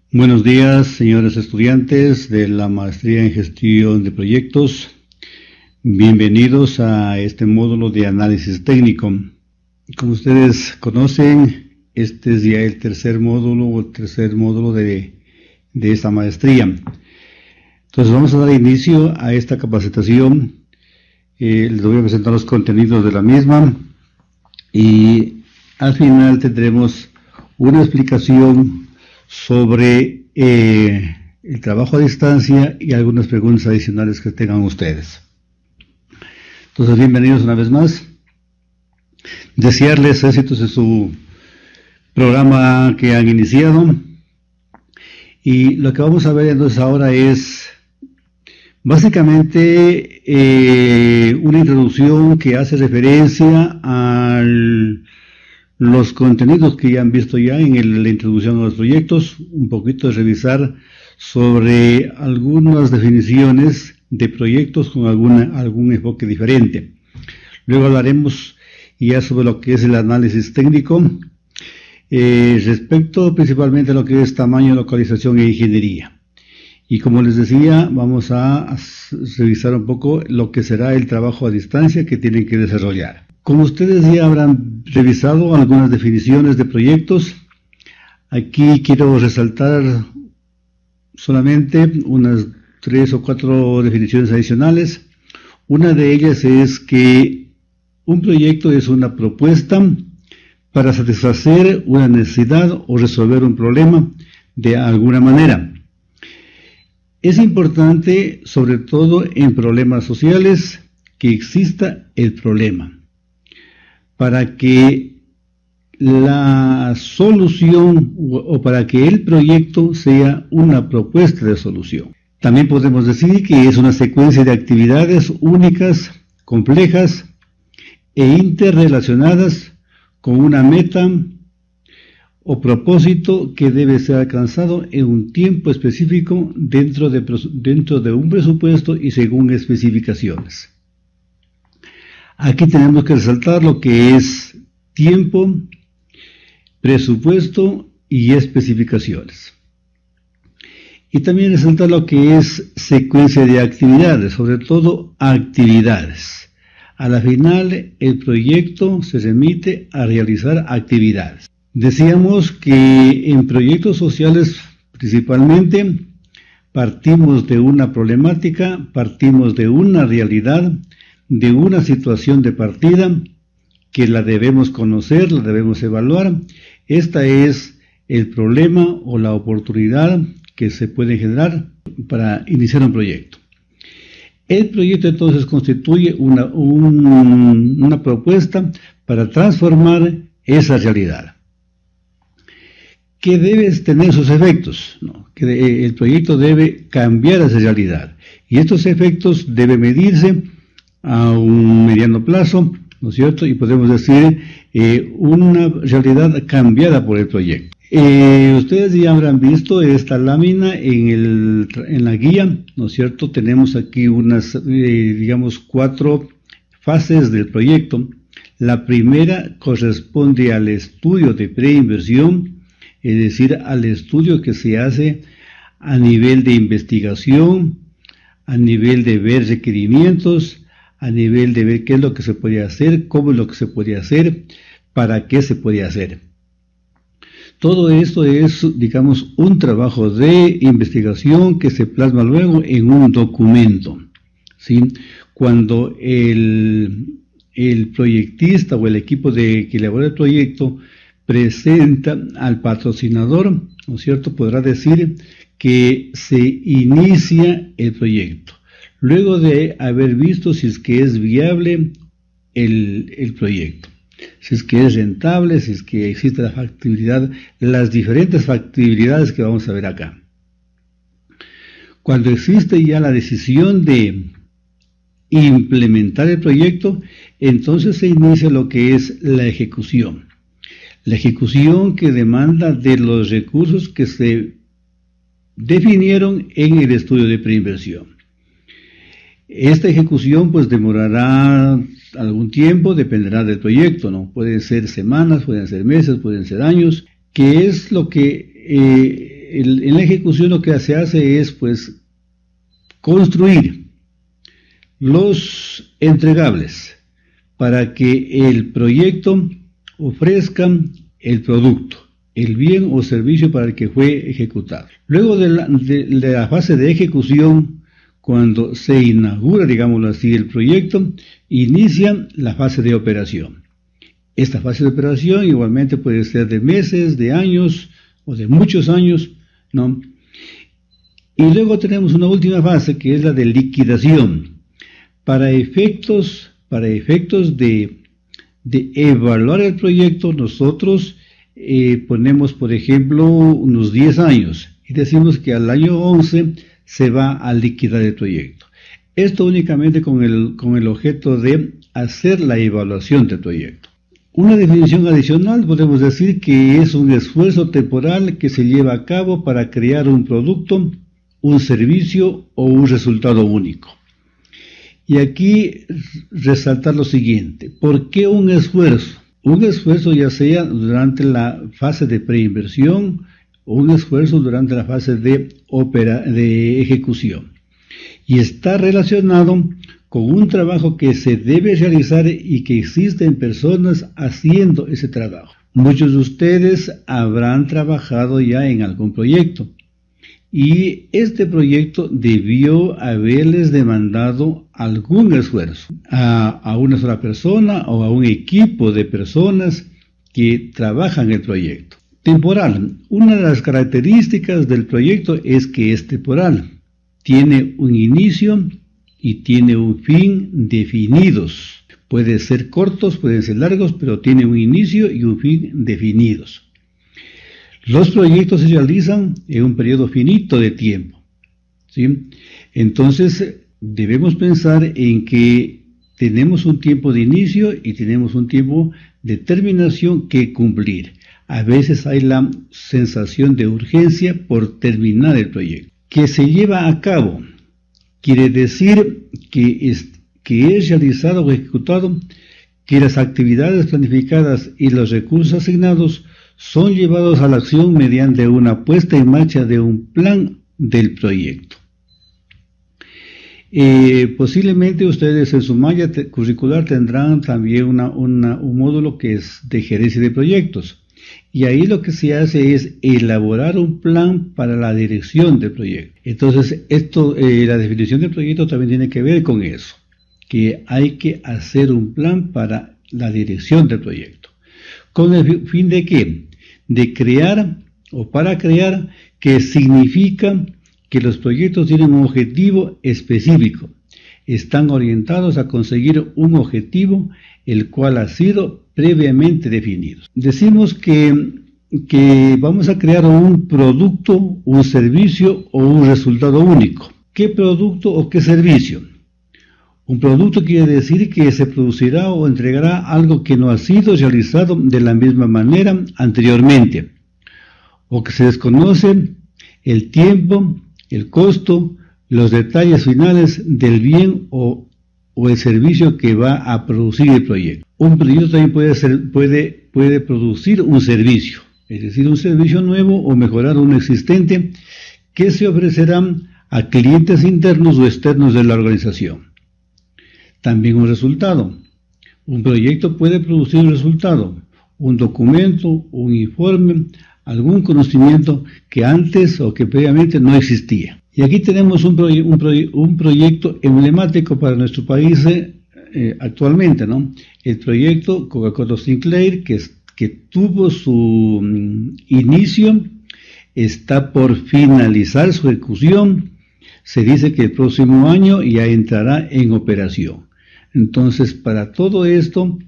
Buenos días, señores estudiantes de la Maestría en Gestión de Proyectos. Bienvenidos a este módulo de análisis técnico. Como ustedes conocen, este es ya el tercer módulo de esta maestría. Entonces vamos a dar inicio a esta capacitación. Les voy a presentar los contenidos de la misma y al final tendremos una explicación sobre el trabajo a distancia y algunas preguntas adicionales que tengan ustedes. Entonces, bienvenidos una vez más. Desearles éxitos en su programa que han iniciado. Y lo que vamos a ver entonces ahora es básicamente una introducción que hace referencia a los contenidos que ya han visto ya en la introducción a los proyectos, un poquito de revisar sobre algunas definiciones de proyectos con algún enfoque diferente. Luego hablaremos ya sobre lo que es el análisis técnico, respecto principalmente a lo que es tamaño, localización e ingeniería. Y como les decía, vamos a revisar un poco lo que será el trabajo a distancia que tienen que desarrollar. Como ustedes ya habrán revisado algunas definiciones de proyectos, aquí quiero resaltar solamente unas 3 o 4 definiciones adicionales. Una de ellas es que un proyecto es una propuesta para satisfacer una necesidad o resolver un problema de alguna manera. Es importante, sobre todo en problemas sociales, que exista el problema, para que la solución o para que el proyecto sea una propuesta de solución. También podemos decir que es una secuencia de actividades únicas, complejas e interrelacionadas con una meta o propósito que debe ser alcanzado en un tiempo específico dentro de un presupuesto y según especificaciones. Aquí tenemos que resaltar lo que es tiempo, presupuesto y especificaciones. Y también resaltar lo que es secuencia de actividades, sobre todo actividades. A la final, el proyecto se remite a realizar actividades. Decíamos que en proyectos sociales principalmente partimos de una problemática, partimos de una realidad, de una situación de partida que la debemos conocer, la debemos evaluar. Esta es el problema o la oportunidad que se puede generar para iniciar un proyecto. El proyecto entonces constituye una propuesta para transformar esa realidad. ¿Qué debe tener sus efectos? ¿No? Que el proyecto debe cambiar esa realidad y estos efectos deben medirse a un mediano plazo, ¿no es cierto? Y podemos decir una realidad cambiada por el proyecto. Ustedes ya habrán visto esta lámina en la guía, ¿no es cierto? Tenemos aquí unas, digamos, 4 fases del proyecto. La primera corresponde al estudio de preinversión, es decir, al estudio que se hace a nivel de investigación, a nivel de ver requerimientos, a nivel de ver qué es lo que se puede hacer, cómo es lo que se puede hacer, para qué se puede hacer. Todo esto es, digamos, un trabajo de investigación que se plasma luego en un documento, ¿sí? Cuando el proyectista o el equipo que elabora el proyecto presenta al patrocinador, ¿no es cierto?, podrá decir que se inicia el proyecto, luego de haber visto si es que es viable el proyecto, si es que es rentable, si es que existe la factibilidad, las diferentes factibilidades que vamos a ver acá. Cuando existe ya la decisión de implementar el proyecto, entonces se inicia lo que es la ejecución. La ejecución que demanda de los recursos que se definieron en el estudio de preinversión. Esta ejecución pues demorará algún tiempo, dependerá del proyecto, ¿no? Pueden ser semanas, pueden ser meses, pueden ser años, que es lo que en la ejecución lo que se hace es pues construir los entregables para que el proyecto ofrezca el producto, el bien o servicio para el que fue ejecutado. Luego de la fase de ejecución, cuando se inaugura, digámoslo así, el proyecto, inicia la fase de operación. Esta fase de operación igualmente puede ser de meses, de años o de muchos años, ¿no? Y luego tenemos una última fase que es la de liquidación. Para efectos de evaluar el proyecto, nosotros ponemos, por ejemplo, unos 10 años y decimos que al año 11 se va a liquidar el proyecto. Esto únicamente con el objeto de hacer la evaluación del proyecto. Una definición adicional podemos decir que es un esfuerzo temporal que se lleva a cabo para crear un producto, un servicio o un resultado único. Y aquí resaltar lo siguiente: ¿por qué un esfuerzo? Un esfuerzo ya sea durante la fase de preinversión o un esfuerzo durante la fase de ejecución. Y está relacionado con un trabajo que se debe realizar y que existen personas haciendo ese trabajo. Muchos de ustedes habrán trabajado ya en algún proyecto y este proyecto debió haberles demandado algún esfuerzo a una sola persona o a un equipo de personas que trabajan el proyecto. Temporal. Una de las características del proyecto es que es temporal. Tiene un inicio y tiene un fin definidos. Pueden ser cortos, pueden ser largos, pero tiene un inicio y un fin definidos. Los proyectos se realizan en un periodo finito de tiempo, ¿sí? Entonces, debemos pensar en que tenemos un tiempo de inicio y tenemos un tiempo de terminación que cumplir. A veces hay la sensación de urgencia por terminar el proyecto. Que se lleva a cabo quiere decir que es realizado o ejecutado, que las actividades planificadas y los recursos asignados son llevados a la acción mediante una puesta en marcha de un plan del proyecto. Posiblemente ustedes en su malla curricular tendrán también un módulo que es de gerencia de proyectos. Y ahí lo que se hace es elaborar un plan para la dirección del proyecto. Entonces, la definición del proyecto también tiene que ver con eso, que hay que hacer un plan para la dirección del proyecto. ¿Con el fin de qué? De crear o para crear, que significa que los proyectos tienen un objetivo específico. Están orientados a conseguir un objetivo el cual ha sido previamente definido. Decimos que vamos a crear un producto, un servicio o un resultado único. ¿Qué producto o qué servicio? Un producto quiere decir que se producirá o entregará algo que no ha sido realizado de la misma manera anteriormente, o que se desconoce el tiempo, el costo, los detalles finales del bien o el servicio que va a producir el proyecto. Un proyecto también puede producir un servicio, es decir, un servicio nuevo o mejorar uno existente que se ofrecerá a clientes internos o externos de la organización. También un resultado. Un proyecto puede producir un resultado, un documento, un informe, algún conocimiento que antes o que previamente no existía. Y aquí tenemos un proyecto emblemático para nuestro país actualmente, ¿no? El proyecto Coca-Cola Sinclair, que tuvo su inicio, está por finalizar su ejecución. Se dice que el próximo año ya entrará en operación. Entonces, para todo esto,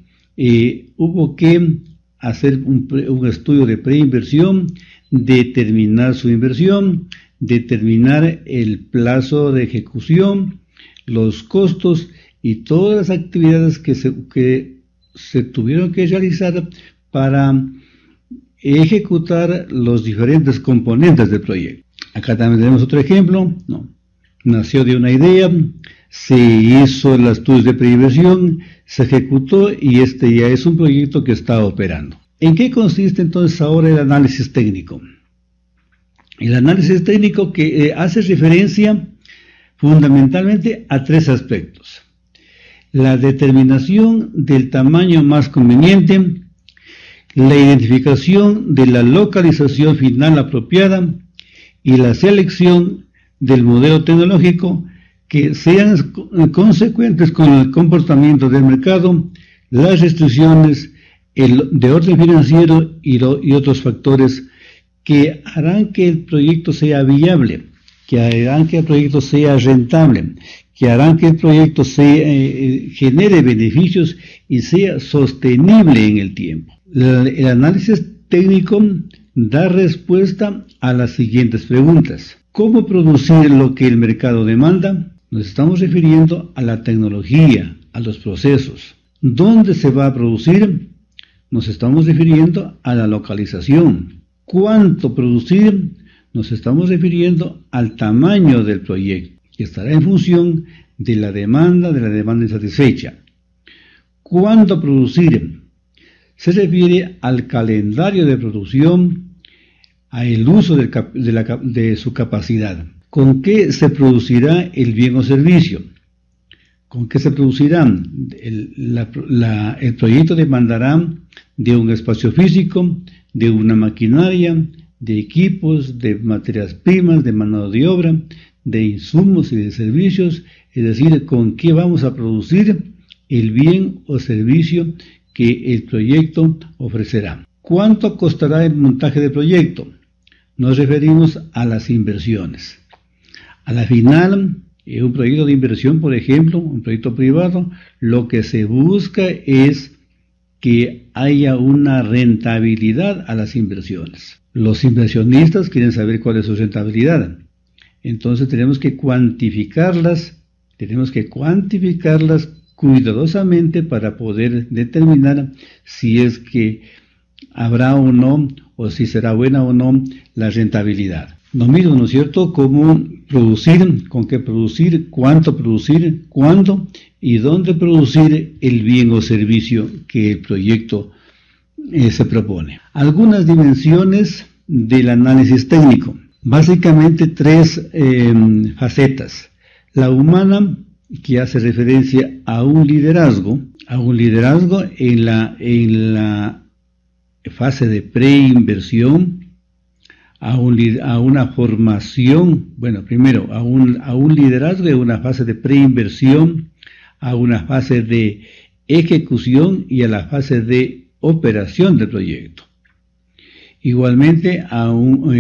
hubo que hacer un estudio de preinversión, determinar su inversión, determinar el plazo de ejecución, los costos y todas las actividades que se tuvieron que realizar para ejecutar los diferentes componentes del proyecto. Acá también tenemos otro ejemplo, ¿no? Nació de una idea, se hizo el estudio de preinversión, se ejecutó y este ya es un proyecto que está operando. ¿En qué consiste entonces ahora el análisis técnico? El análisis técnico que hace referencia fundamentalmente a tres aspectos: la determinación del tamaño más conveniente, la identificación de la localización final apropiada y la selección del modelo tecnológico que sean consecuentes con el comportamiento del mercado, las restricciones de orden financiero y otros factores que harán que el proyecto sea viable, que harán que el proyecto sea rentable, que harán que el proyecto genere beneficios y sea sostenible en el tiempo. El análisis técnico da respuesta a las siguientes preguntas. ¿Cómo producir lo que el mercado demanda? Nos estamos refiriendo a la tecnología, a los procesos. ¿Dónde se va a producir? Nos estamos refiriendo a la localización. ¿Cuánto producir? Nos estamos refiriendo al tamaño del proyecto, que estará en función de la demanda insatisfecha. ¿Cuándo producir? Se refiere al calendario de producción, al uso de su capacidad. ¿Con qué se producirá el bien o servicio? ¿Con qué se producirá? El proyecto demandará de un espacio físico, de una maquinaria, de equipos, de materias primas, de mano de obra, de insumos y de servicios, es decir, con qué vamos a producir el bien o servicio que el proyecto ofrecerá. ¿Cuánto costará el montaje del proyecto? Nos referimos a las inversiones. A la final, en un proyecto de inversión, por ejemplo, un proyecto privado, lo que se busca es que haya una rentabilidad a las inversiones. Los inversionistas quieren saber cuál es su rentabilidad. Entonces tenemos que cuantificarlas cuidadosamente para poder determinar si es que habrá o no, o si será buena o no la rentabilidad. Lo mismo, ¿no es cierto?, cómo producir, con qué producir, cuánto producir, cuándo y dónde producir el bien o servicio que el proyecto se propone. Algunas dimensiones del análisis técnico. Básicamente tres facetas. La humana, que hace referencia a un liderazgo en la fase de preinversión, a una formación, bueno, primero a un liderazgo en una fase de preinversión, a una fase de ejecución y a la fase de operación del proyecto. Igualmente a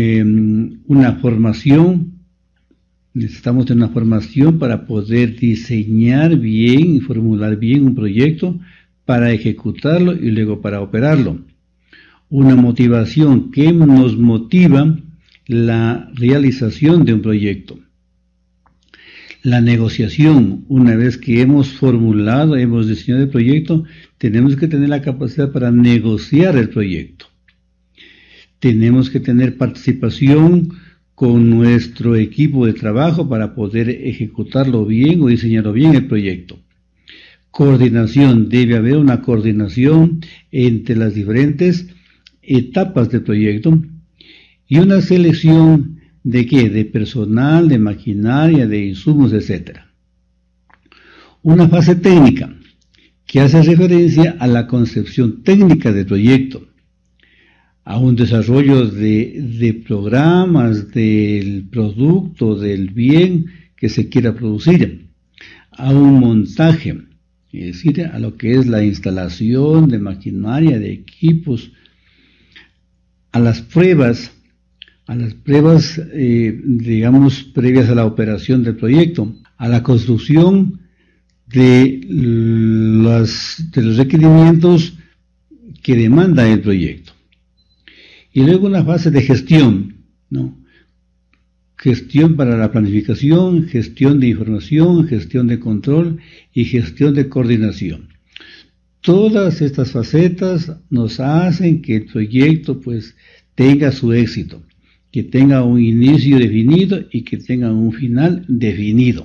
una formación. Necesitamos tener una formación para poder diseñar bien y formular bien un proyecto, para ejecutarlo y luego para operarlo. Una motivación que nos motiva la realización de un proyecto. La negociación, una vez que hemos formulado, hemos diseñado el proyecto, tenemos que tener la capacidad para negociar el proyecto. Tenemos que tener participación con nuestro equipo de trabajo para poder ejecutarlo bien o diseñarlo bien el proyecto. Coordinación, debe haber una coordinación entre las diferentes etapas del proyecto y una selección de ¿qué? De personal, de maquinaria, de insumos, etc. Una fase técnica que hace referencia a la concepción técnica del proyecto, a un desarrollo de programas del producto, del bien que se quiera producir, a un montaje, es decir, a lo que es la instalación de maquinaria, de equipos, a las pruebas, digamos, previas a la operación del proyecto, a la construcción de los requerimientos que demanda el proyecto. Y luego una fase de gestión, ¿no? Gestión para la planificación, gestión de información, gestión de control y gestión de coordinación. Todas estas facetas nos hacen que el proyecto pues tenga su éxito, que tenga un inicio definido y que tenga un final definido,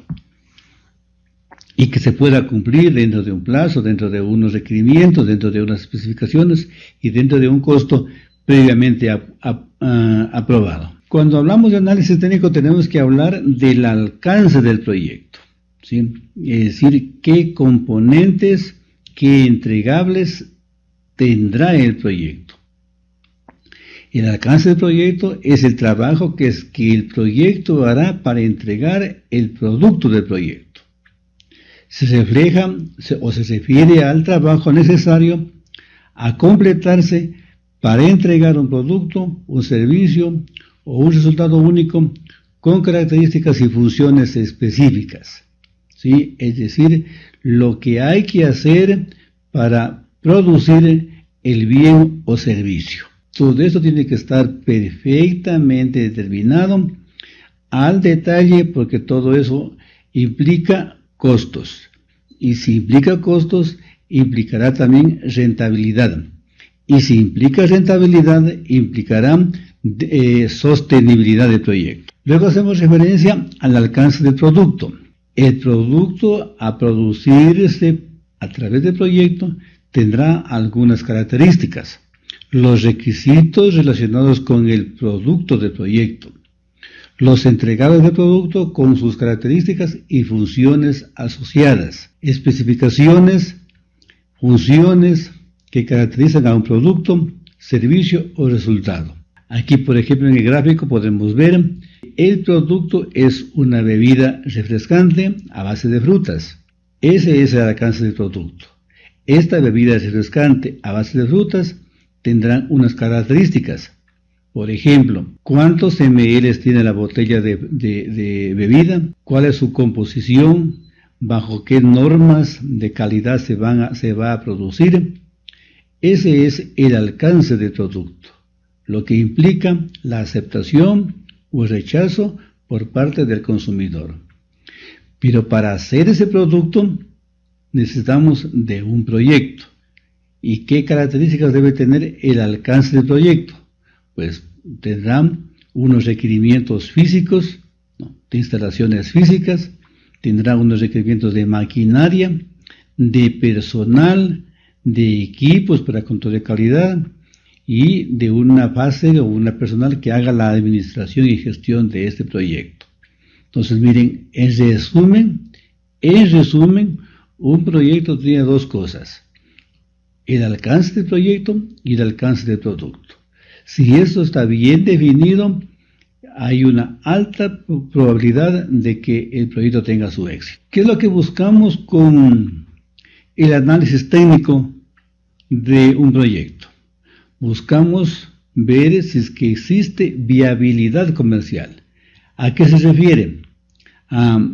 y que se pueda cumplir dentro de un plazo, dentro de unos requerimientos, dentro de unas especificaciones y dentro de un costo previamente aprobado. Cuando hablamos de análisis técnico tenemos que hablar del alcance del proyecto, ¿sí? Es decir, qué componentes, qué entregables tendrá el proyecto. El alcance del proyecto es el trabajo que el proyecto hará para entregar el producto del proyecto. Se refleja o se refiere al trabajo necesario a completarse para entregar un producto, un servicio o un resultado único con características y funciones específicas, ¿sí? Es decir, lo que hay que hacer para producir el bien o servicio. Todo esto tiene que estar perfectamente determinado al detalle, porque todo eso implica costos. Y si implica costos, implicará también rentabilidad. Y si implica rentabilidad, implicará sostenibilidad del proyecto. Luego hacemos referencia al alcance del producto. El producto a producirse a través del proyecto tendrá algunas características. Los requisitos relacionados con el producto del proyecto. Los entregables del producto con sus características y funciones asociadas. Especificaciones, funciones que caracterizan a un producto, servicio o resultado. Aquí, por ejemplo, en el gráfico podemos ver el producto es una bebida refrescante a base de frutas. Ese es el alcance del producto. Esta bebida refrescante a base de frutas tendrán unas características. Por ejemplo, ¿cuántos ml tiene la botella de bebida? ¿Cuál es su composición? ¿Bajo qué normas de calidad se va a producir? Ese es el alcance del producto, lo que implica la aceptación o el rechazo por parte del consumidor. Pero para hacer ese producto necesitamos de un proyecto. ¿Y qué características debe tener el alcance del proyecto? Pues tendrán unos requerimientos físicos, de instalaciones físicas, tendrá unos requerimientos de maquinaria, de personal, de equipos para control de calidad y de una base o una personal que haga la administración y gestión de este proyecto. Entonces, miren, en resumen, un proyecto tiene dos cosas: el alcance del proyecto y el alcance del producto. Si esto está bien definido, hay una alta probabilidad de que el proyecto tenga su éxito. ¿Qué es lo que buscamos con el análisis técnico de un proyecto? Buscamos ver si es que existe viabilidad comercial. ¿A qué se refiere? A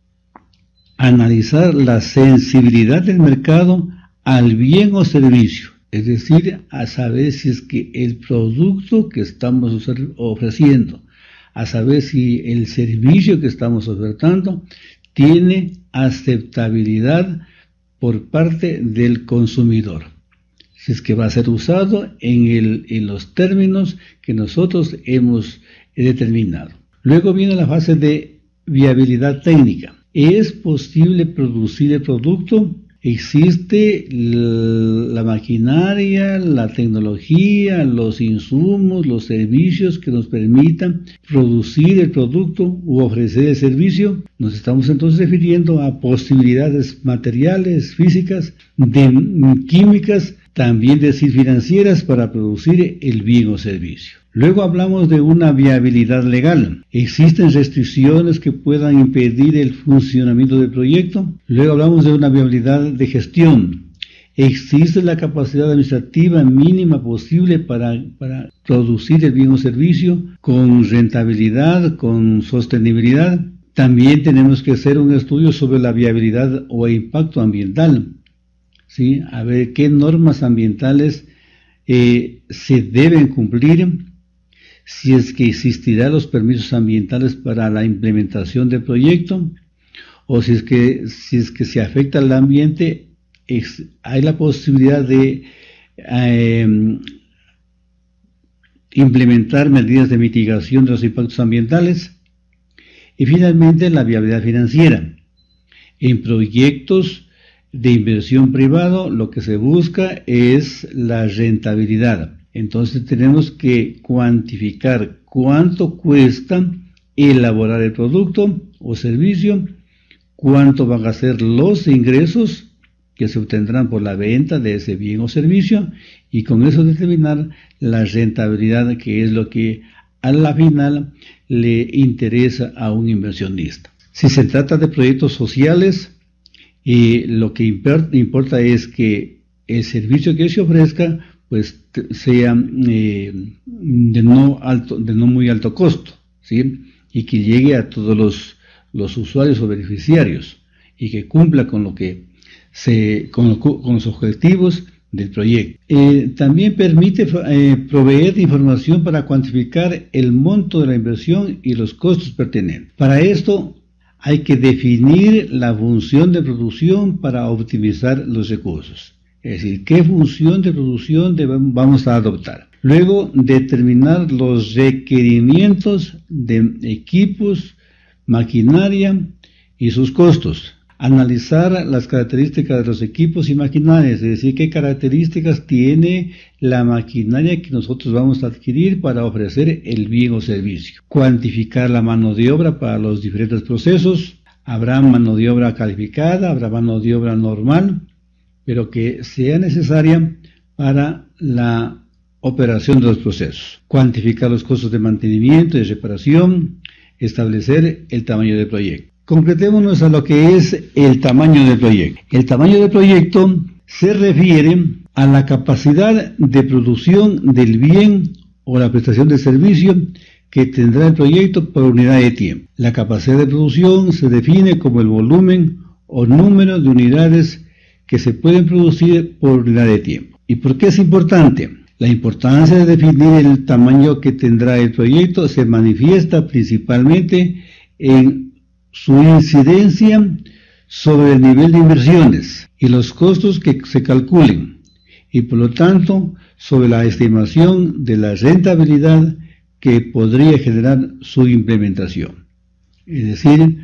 analizar la sensibilidad del mercado al bien o servicio, es decir, a saber si es que el producto que estamos ofreciendo, a saber si el servicio que estamos ofertando tiene aceptabilidad por parte del consumidor, si es que va a ser usado en los términos que nosotros hemos determinado. Luego viene la fase de viabilidad técnica. ¿Es posible producir el producto? ¿Existe la maquinaria, la tecnología, los insumos, los servicios que nos permitan producir el producto u ofrecer el servicio? Nos estamos entonces refiriendo a posibilidades materiales, físicas, químicas, también decir financieras para producir el bien o servicio. Luego hablamos de una viabilidad legal. ¿Existen restricciones que puedan impedir el funcionamiento del proyecto? Luego hablamos de una viabilidad de gestión. ¿Existe la capacidad administrativa mínima posible para producir el bien o servicio con rentabilidad, con sostenibilidad? También tenemos que hacer un estudio sobre la viabilidad o impacto ambiental, ¿sí? A ver qué normas ambientales se deben cumplir, si es que existirán los permisos ambientales para la implementación del proyecto, o si es que se afecta al ambiente, hay la posibilidad de implementar medidas de mitigación de los impactos ambientales. Y finalmente, la viabilidad financiera. En proyectos de inversión privado, lo que se busca es la rentabilidad. Entonces tenemos que cuantificar cuánto cuesta elaborar el producto o servicio, cuánto van a ser los ingresos que se obtendrán por la venta de ese bien o servicio, y con eso determinar la rentabilidad, que es lo que a la final le interesa a un inversionista. Si se trata de proyectos sociales, lo que importa es que el servicio que se ofrezca pues sea de no muy alto costo, ¿sí? Y que llegue a todos los usuarios o beneficiarios, y que cumpla con lo que con los objetivos del proyecto. También permite proveer información para cuantificar el monto de la inversión y los costos pertinentes. Para esto hay que definir la función de producción para optimizar los recursos. Es decir, qué función de producción vamos a adoptar. Luego, determinar los requerimientos de equipos, maquinaria y sus costos. Analizar las características de los equipos y maquinarias, es decir, qué características tiene la maquinaria que nosotros vamos a adquirir para ofrecer el bien o servicio. Cuantificar la mano de obra para los diferentes procesos. Habrá mano de obra calificada, habrá mano de obra normal, pero que sea necesaria para la operación de los procesos. Cuantificar los costos de mantenimiento y reparación. Establecer el tamaño del proyecto. Concretémonos a lo que es el tamaño del proyecto. El tamaño del proyecto se refiere a la capacidad de producción del bien o la prestación de servicio que tendrá el proyecto por unidad de tiempo. La capacidad de producción se define como el volumen o número de unidades que se pueden producir por unidad de tiempo. ¿Y por qué es importante? La importancia de definir el tamaño que tendrá el proyecto se manifiesta principalmente en su incidencia sobre el nivel de inversiones y los costos que se calculen, y por lo tanto sobre la estimación de la rentabilidad que podría generar su implementación. Es decir,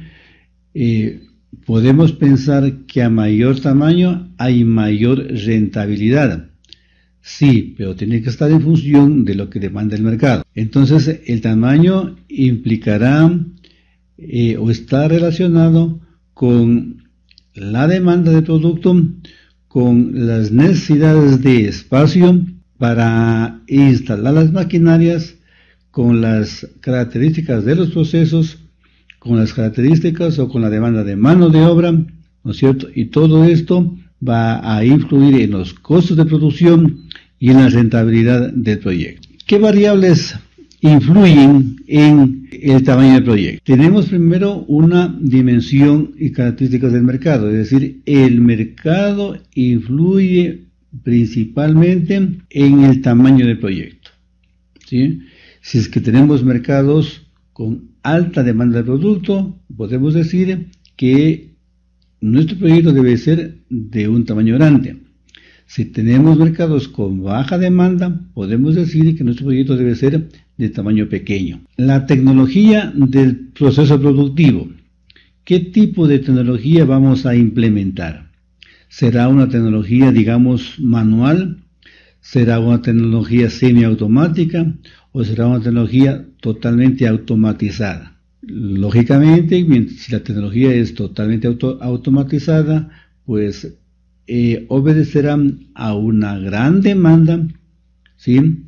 podemos pensar que a mayor tamaño hay mayor rentabilidad. Sí, pero tiene que estar en función de lo que demanda el mercado. Entonces, el tamaño implicará o está relacionado con la demanda de producto, con las necesidades de espacio para instalar las maquinarias, con las características de los procesos, con las características o con la demanda de mano de obra, ¿no es cierto? Y todo esto va a influir en los costos de producción y en la rentabilidad del proyecto. ¿Qué variables influyen en el tamaño del proyecto? Tenemos primero una dimensión y características del mercado, es decir, el mercado influye principalmente en el tamaño del proyecto, ¿sí? Si es que tenemos mercados con alta demanda de producto, podemos decir que nuestro proyecto debe ser de un tamaño grande. Si tenemos mercados con baja demanda, podemos decir que nuestro proyecto debe ser de tamaño pequeño. La tecnología del proceso productivo. ¿Qué tipo de tecnología vamos a implementar? ¿Será una tecnología, digamos, manual? ¿Será una tecnología semiautomática? ¿O será una tecnología totalmente automatizada? Lógicamente, si la tecnología es totalmente automatizada, pues obedecerán a una gran demanda, ¿sí?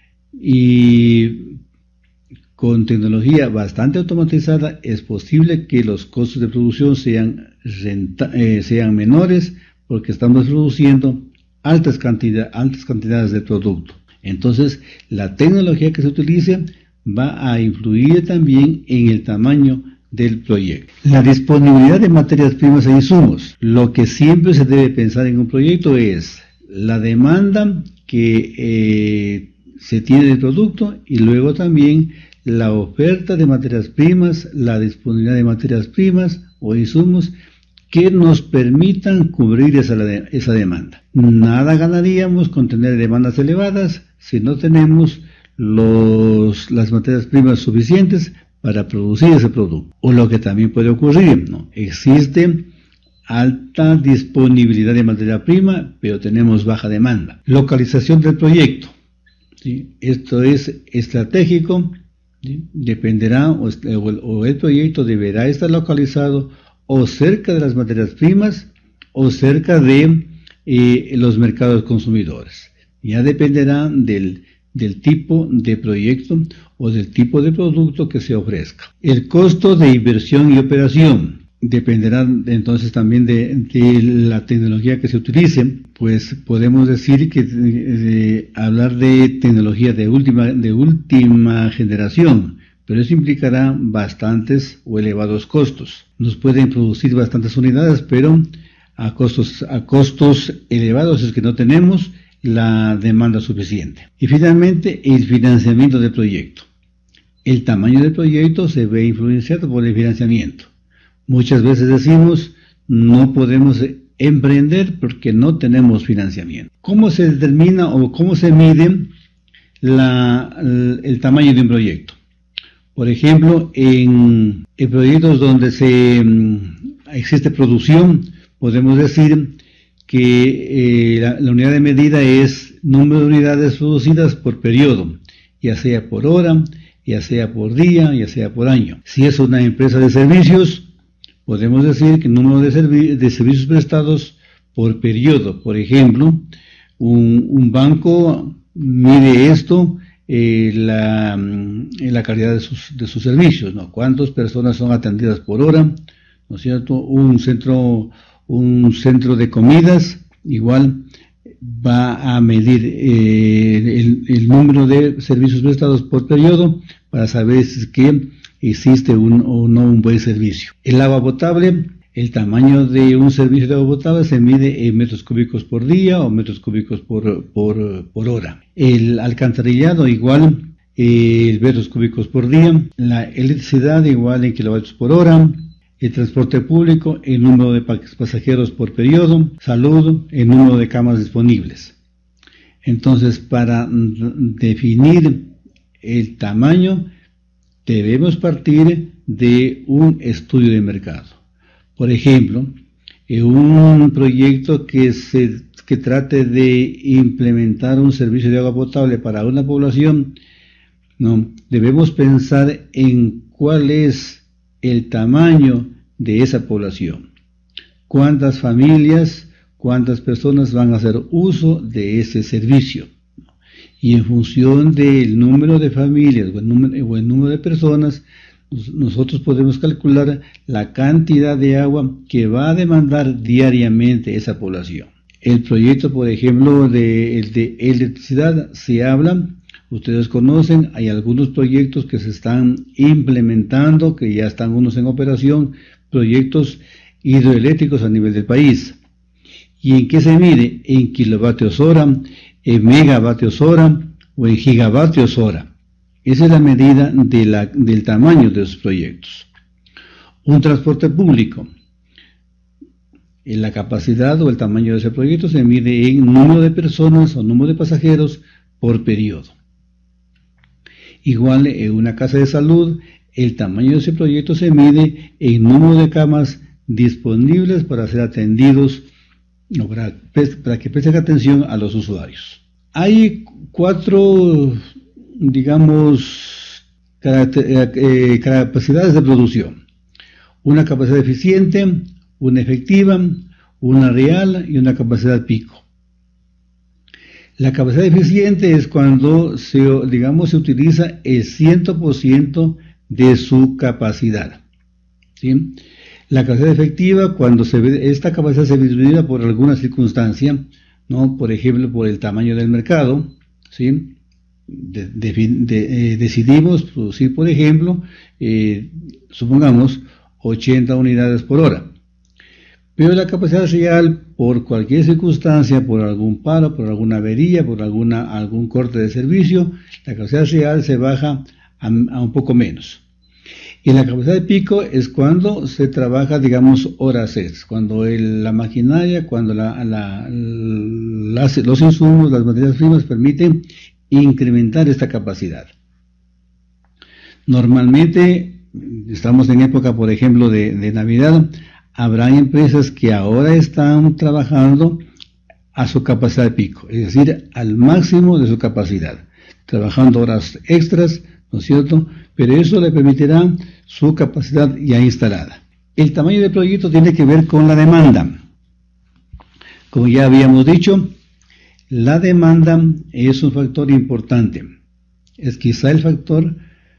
Y con tecnología bastante automatizada es posible que los costos de producción sean menores, porque estamos produciendo altas cantidades de producto. Entonces, la tecnología que se utilice va a influir también en el tamaño del proyecto. La disponibilidad de materias primas e insumos. Lo que siempre se debe pensar en un proyecto es la demanda que se tiene del producto, y luego también la oferta de materias primas, la disponibilidad de materias primas o insumos que nos permitan cubrir esa demanda. Nada ganaríamos con tener demandas elevadas si no tenemos las materias primas suficientes para producir ese producto. O lo que también puede ocurrir, ¿no? Existe alta disponibilidad de materia prima, pero tenemos baja demanda. Localización del proyecto, ¿sí? Esto es estratégico ¿sí? Dependerá o el proyecto deberá estar localizado o cerca de las materias primas o cerca de los mercados consumidores. Ya dependerá del tipo de proyecto o del tipo de producto que se ofrezca. El costo de inversión y operación dependerá entonces también de la tecnología que se utilice. Pues podemos decir que hablar de tecnología de última generación, pero eso implicará bastantes o elevados costos. Nos pueden producir bastantes unidades, pero a costos elevados es que no tenemos la demanda suficiente. Y finalmente, el financiamiento del proyecto. El tamaño del proyecto se ve influenciado por el financiamiento. Muchas veces decimos, no podemos emprender porque no tenemos financiamiento. ¿Cómo se determina o cómo se mide el tamaño de un proyecto? Por ejemplo, en proyectos donde existe producción, podemos decir que la unidad de medida es número de unidades producidas por periodo, ya sea por hora, ya sea por día, ya sea por año. Si es una empresa de servicios, podemos decir que el número de servicios prestados por periodo. Por ejemplo, un banco mide esto, la calidad de sus servicios, ¿no? Cuántas personas son atendidas por hora, ¿no es cierto? Un centro de comidas igual va a medir el número de servicios prestados por periodo para saber si es que existe o no un buen servicio. El agua potable, el tamaño de un servicio de agua potable se mide en metros cúbicos por día o metros cúbicos por hora. El alcantarillado igual, metros cúbicos por día. La electricidad igual en kilovatios por hora. El transporte público, el número de pasajeros por periodo. Salud, el número de camas disponibles. Entonces, para definir el tamaño, debemos partir de un estudio de mercado. Por ejemplo, en un proyecto que trate de implementar un servicio de agua potable para una población, ¿no? Debemos pensar en cuál es el tamaño de esa población. ¿Cuántas familias, cuántas personas van a hacer uso de ese servicio? Y en función del número de familias o el número de personas, nosotros podemos calcular la cantidad de agua que va a demandar diariamente esa población. El proyecto, por ejemplo, de electricidad se habla, ustedes conocen, hay algunos proyectos que se están implementando, que ya están unos en operación, proyectos hidroeléctricos a nivel del país. ¿Y en qué se mide? En kilovatios hora, en megavatios hora o en gigavatios hora. Esa es la medida del tamaño de los proyectos. Un transporte público. En la capacidad o el tamaño de ese proyecto se mide en número de personas o número de pasajeros por periodo. Igual en una casa de salud, el tamaño de ese proyecto se mide en número de camas disponibles para ser atendidos o para que presten atención a los usuarios. Hay 4, digamos, capacidades de producción. Una capacidad eficiente, una efectiva, una real y una capacidad pico. La capacidad eficiente es cuando se utiliza el 100% de su capacidad, ¿sí? La capacidad efectiva, cuando esta capacidad se ve disminuida por alguna circunstancia, ¿no? Por ejemplo, por el tamaño del mercado, ¿sí? Decidimos producir, por ejemplo, supongamos 80 unidades por hora. Pero la capacidad real, por cualquier circunstancia, por algún paro, por alguna avería, por algún corte de servicio, la capacidad real se baja a un poco menos. Y la capacidad de pico es cuando se trabaja, digamos, horas extras, cuando la maquinaria, cuando los insumos, las materias primas permiten incrementar esta capacidad. Normalmente, estamos en época, por ejemplo, de Navidad, habrá empresas que ahora están trabajando a su capacidad de pico, es decir, al máximo de su capacidad, trabajando horas extras, ¿no es cierto?, pero eso le permitirá su capacidad ya instalada. El tamaño del proyecto tiene que ver con la demanda. Como ya habíamos dicho, la demanda es un factor importante. Es quizá el factor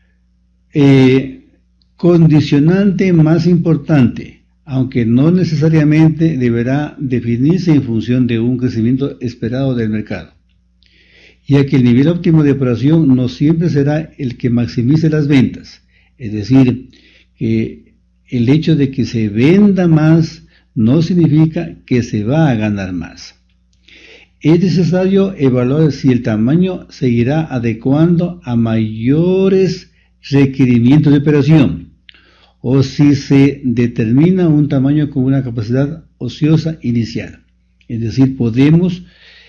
condicionante más importante, aunque no necesariamente deberá definirse en función de un crecimiento esperado del mercado, ya que el nivel óptimo de operación no siempre será el que maximice las ventas. Es decir, que el hecho de que se venda más no significa que se va a ganar más. Es necesario evaluar si el tamaño seguirá adecuando a mayores requerimientos de operación o si se determina un tamaño con una capacidad ociosa inicial. Es decir, podemos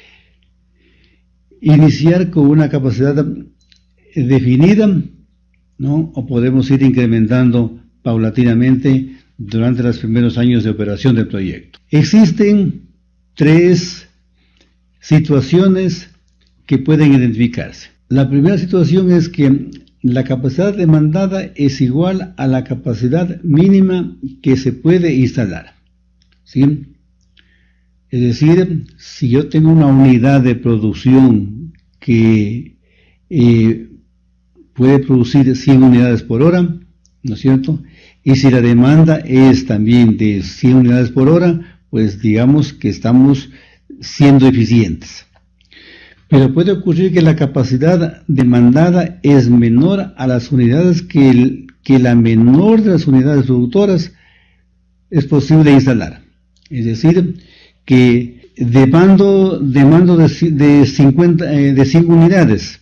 iniciar con una capacidad definida, ¿no? O podemos ir incrementando paulatinamente durante los primeros años de operación del proyecto. Existen 3 situaciones que pueden identificarse. La primera situación es que la capacidad demandada es igual a la capacidad mínima que se puede instalar, ¿sí? Es decir, si yo tengo una unidad de producción que puede producir 100 unidades por hora, ¿no es cierto? Y si la demanda es también de 100 unidades por hora, pues digamos que estamos siendo eficientes. Pero puede ocurrir que la capacidad demandada es menor a las unidades que la menor de las unidades productoras es posible instalar. Es decir, que demando de 5 unidades.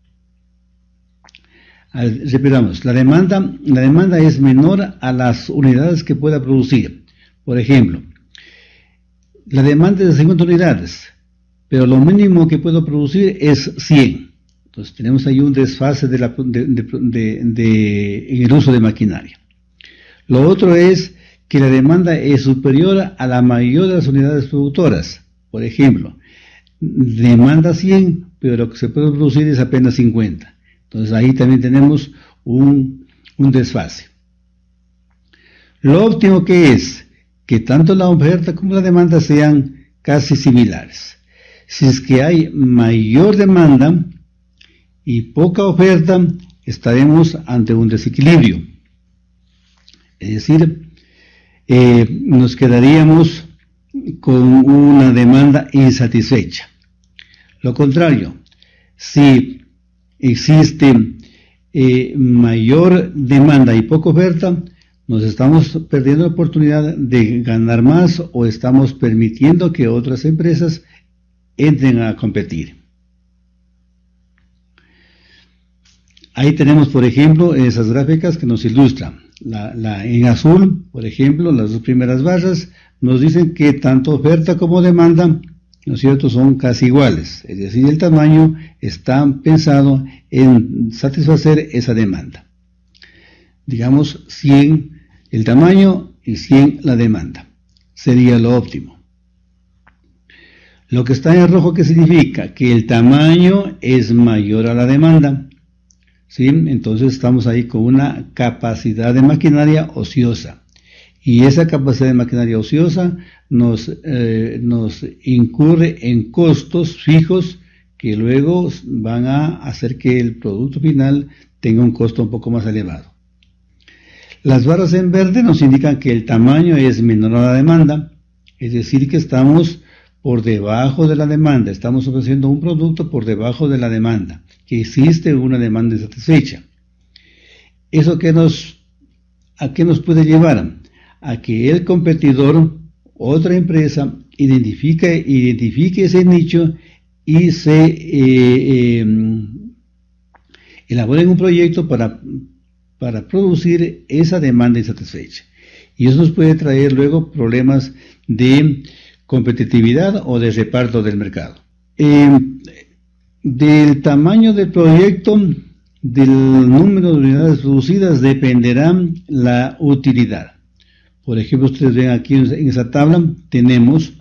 Repitamos, la demanda es menor a las unidades que pueda producir. Por ejemplo, la demanda es de 50 unidades, pero lo mínimo que puedo producir es 100. Entonces tenemos ahí un desfase en el uso de maquinaria. Lo otro es que la demanda es superior a la mayor de las unidades productoras. Por ejemplo, demanda 100, pero lo que se puede producir es apenas 50. Entonces ahí también tenemos un desfase. Lo óptimo que es que tanto la oferta como la demanda sean casi similares. Si es que hay mayor demanda y poca oferta, estaremos ante un desequilibrio. Es decir, nos quedaríamos con una demanda insatisfecha. Lo contrario, si existe mayor demanda y poca oferta, nos estamos perdiendo la oportunidad de ganar más o estamos permitiendo que otras empresas entren a competir. Ahí tenemos, por ejemplo, esas gráficas que nos ilustran. En azul, por ejemplo, las 2 primeras barras nos dicen que tanto oferta como demanda, ¿no es cierto?, son casi iguales. Es decir, el tamaño está pensado en satisfacer esa demanda. Digamos 100 el tamaño y 100 la demanda. Sería lo óptimo. Lo que está en rojo, ¿qué significa? Que el tamaño es mayor a la demanda. ¿Sí? Entonces estamos ahí con una capacidad de maquinaria ociosa. Y esa capacidad de maquinaria ociosa nos incurre en costos fijos que luego van a hacer que el producto final tenga un costo un poco más elevado. Las barras en verde nos indican que el tamaño es menor a la demanda, es decir, que estamos por debajo de la demanda, estamos ofreciendo un producto por debajo de la demanda, que existe una demanda insatisfecha. ¿Eso a qué nos puede llevar? A que el competidor, otra empresa, identifique ese nicho y se elaboren un proyecto para producir esa demanda insatisfecha. Y eso nos puede traer luego problemas de competitividad o de reparto del mercado. Del tamaño del proyecto, del número de unidades producidas, dependerá la utilidad. Por ejemplo, ustedes ven aquí en esa tabla, tenemos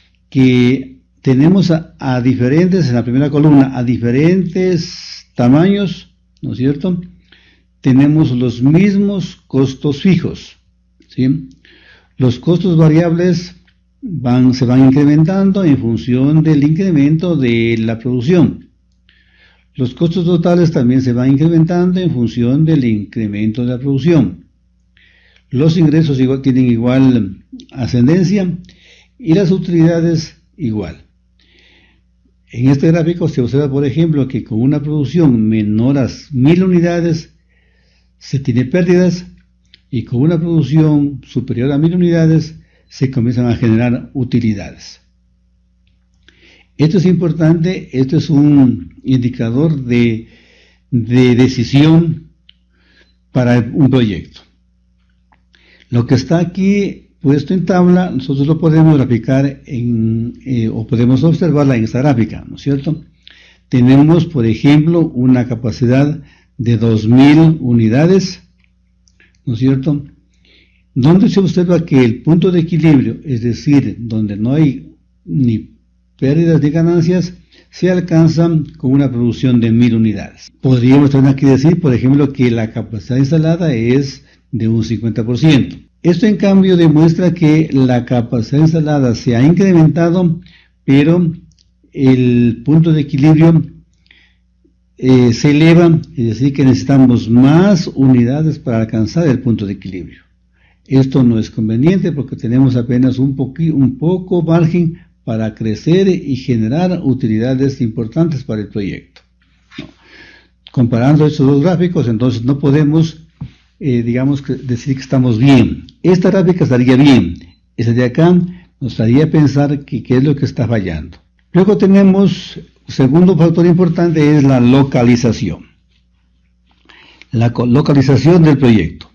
a diferentes, en la primera columna, a diferentes tamaños, ¿no es cierto? tenemos los mismos costos fijos, ¿sí? Los costos variables se van incrementando en función del incremento de la producción. Los costos totales también se van incrementando en función del incremento de la producción. Los ingresos tienen igual ascendencia y las utilidades igual. En este gráfico se observa, por ejemplo, que con una producción menor a 1000 unidades se tiene pérdidas y con una producción superior a 1000 unidades se comienzan a generar utilidades. Esto es importante, esto es un indicador de decisión para un proyecto. Lo que está aquí puesto en tabla, nosotros lo podemos graficar o podemos observarla en esta gráfica, ¿no es cierto? Tenemos, por ejemplo, una capacidad de 2000 unidades, ¿no es cierto? Donde se observa que el punto de equilibrio, es decir, donde no hay ni pérdidas ni ganancias, se alcanzan con una producción de 1000 unidades. Podríamos también aquí decir, por ejemplo, que la capacidad instalada es de un 50%. Esto en cambio demuestra que la capacidad instalada se ha incrementado, pero el punto de equilibrio se eleva, es decir, que necesitamos más unidades para alcanzar el punto de equilibrio. Esto no es conveniente porque tenemos apenas un poco margen para crecer y generar utilidades importantes para el proyecto. No. Comparando estos dos gráficos, entonces no podemos, decir que estamos bien. Esta gráfica estaría bien, esta de acá nos haría pensar que qué es lo que está fallando. Luego tenemos, segundo factor importante, es la localización. La localización del proyecto.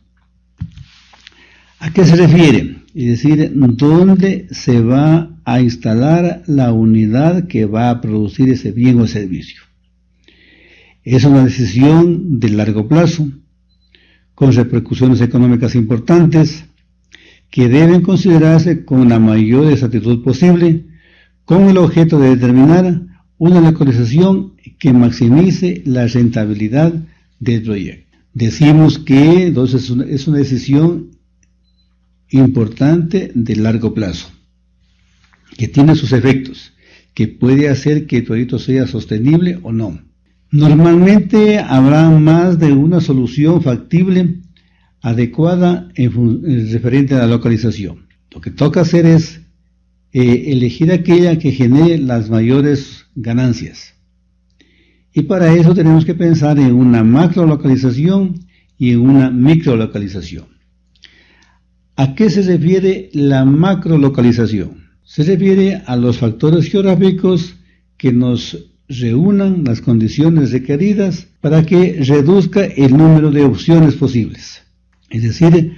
¿A qué se refiere? Es decir, ¿dónde se va a instalar la unidad que va a producir ese bien o servicio? Es una decisión de largo plazo, con repercusiones económicas importantes, que deben considerarse con la mayor exactitud posible, con el objeto de determinar una localización que maximice la rentabilidad del proyecto. Decimos que entonces es una decisión importante de largo plazo, que tiene sus efectos, que puede hacer que el proyecto sea sostenible o no. Normalmente habrá más de una solución factible adecuada referente a la localización. Lo que toca hacer es elegir aquella que genere las mayores ganancias. Y para eso tenemos que pensar en una macrolocalización y en una microlocalización. ¿A qué se refiere la macrolocalización? Se refiere a los factores geográficos que nos reúnan las condiciones requeridas para que reduzca el número de opciones posibles. Es decir,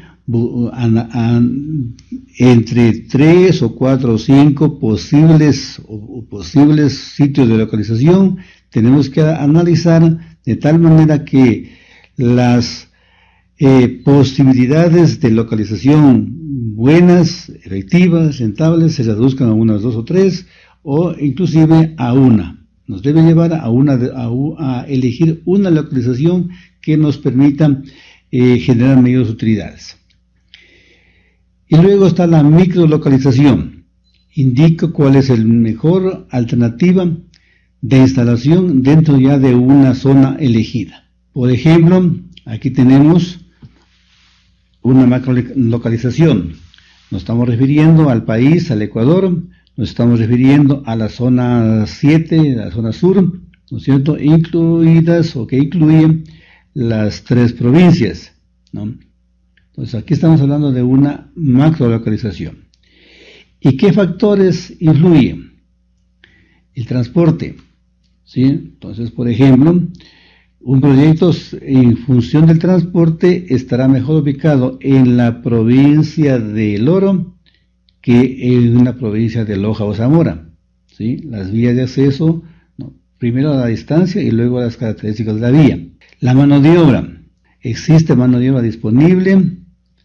entre 3 o 4 o 5 posibles sitios de localización, tenemos que analizar de tal manera que las posibilidades de localización buenas, efectivas, rentables, se reduzcan a unas 2 o 3 o inclusive a una. Nos debe llevar a elegir una localización que nos permita generar mayores utilidades. Y luego está la microlocalización. Indica cuál es la mejor alternativa de instalación dentro ya de una zona elegida. Por ejemplo, aquí tenemos una macrolocalización. Nos estamos refiriendo al país, al Ecuador, nos estamos refiriendo a la zona 7, la zona sur, ¿no es cierto?, incluidas o que incluyen las 3 provincias, ¿no? Entonces aquí estamos hablando de una macrolocalización. ¿Y qué factores influyen? El transporte, ¿sí? Entonces, por ejemplo, un proyecto en función del transporte estará mejor ubicado en la provincia de El Oro que en la provincia de Loja o Zamora, ¿sí? Las vías de acceso, ¿no? Primero a la distancia y luego a las características de la vía. La mano de obra. Existe mano de obra disponible,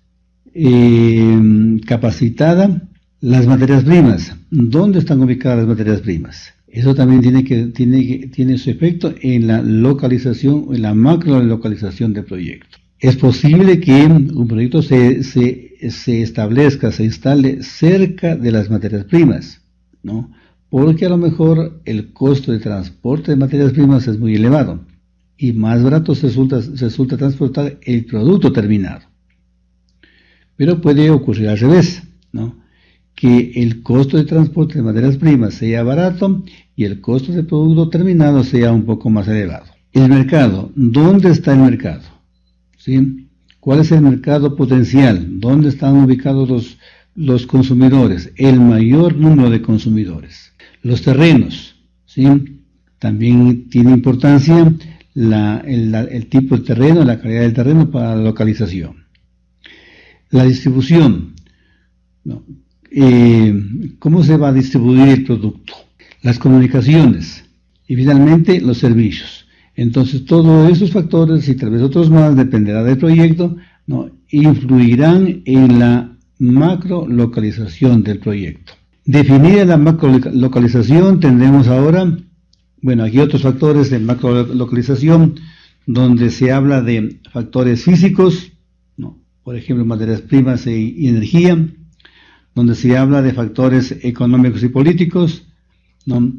capacitada. Las materias primas. ¿Dónde están ubicadas las materias primas? Eso también tiene su efecto en la localización o en la macro localización del proyecto. Es posible que un proyecto se establezca, se instale cerca de las materias primas, ¿no? Porque a lo mejor el costo de transporte de materias primas es muy elevado y más barato resulta transportar el producto terminado. Pero puede ocurrir al revés, ¿no? Que el costo de transporte de materias primas sea barato y el costo de producto terminado sea un poco más elevado. El mercado, ¿dónde está el mercado? ¿Sí? ¿Cuál es el mercado potencial? ¿Dónde están ubicados los consumidores? El mayor número de consumidores. Los terrenos, ¿sí? También tiene importancia el tipo de terreno, la calidad del terreno para la localización. La distribución, ¿no? ¿Cómo se va a distribuir el producto? Las comunicaciones y finalmente los servicios. Entonces todos esos factores y tal vez otros más, dependerá del proyecto, ¿no? Influirán en la macrolocalización del proyecto. Definida la macrolocalización, tendremos ahora, bueno, aquí otros factores de macrolocalización, donde se habla de factores físicos, ¿no? Por ejemplo, materias primas y energía, donde se habla de factores económicos y políticos, ¿no?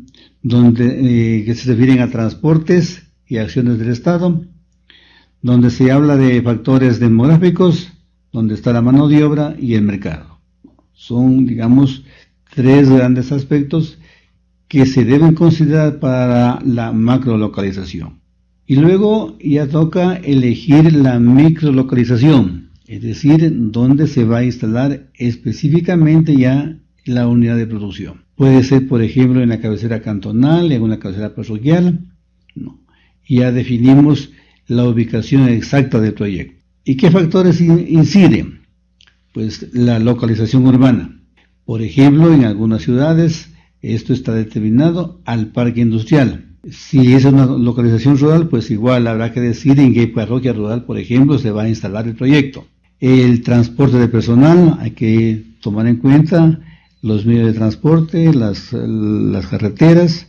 Donde que se refieren a transportes y acciones del Estado, donde se habla de factores demográficos, donde está la mano de obra y el mercado. Son, digamos, tres grandes aspectos que se deben considerar para la macrolocalización. Y luego ya toca elegir la microlocalización, es decir, dónde se va a instalar específicamente ya la unidad de producción. Puede ser, por ejemplo, en la cabecera cantonal, en una cabecera parroquial, ¿no? Ya definimos la ubicación exacta del proyecto. ¿Y qué factores inciden? Pues la localización urbana. Por ejemplo, en algunas ciudades esto está determinado al parque industrial. Si es una localización rural, pues igual habrá que decir en qué parroquia rural, por ejemplo, se va a instalar el proyecto. El transporte de personal, hay que tomar en cuenta los medios de transporte, las carreteras,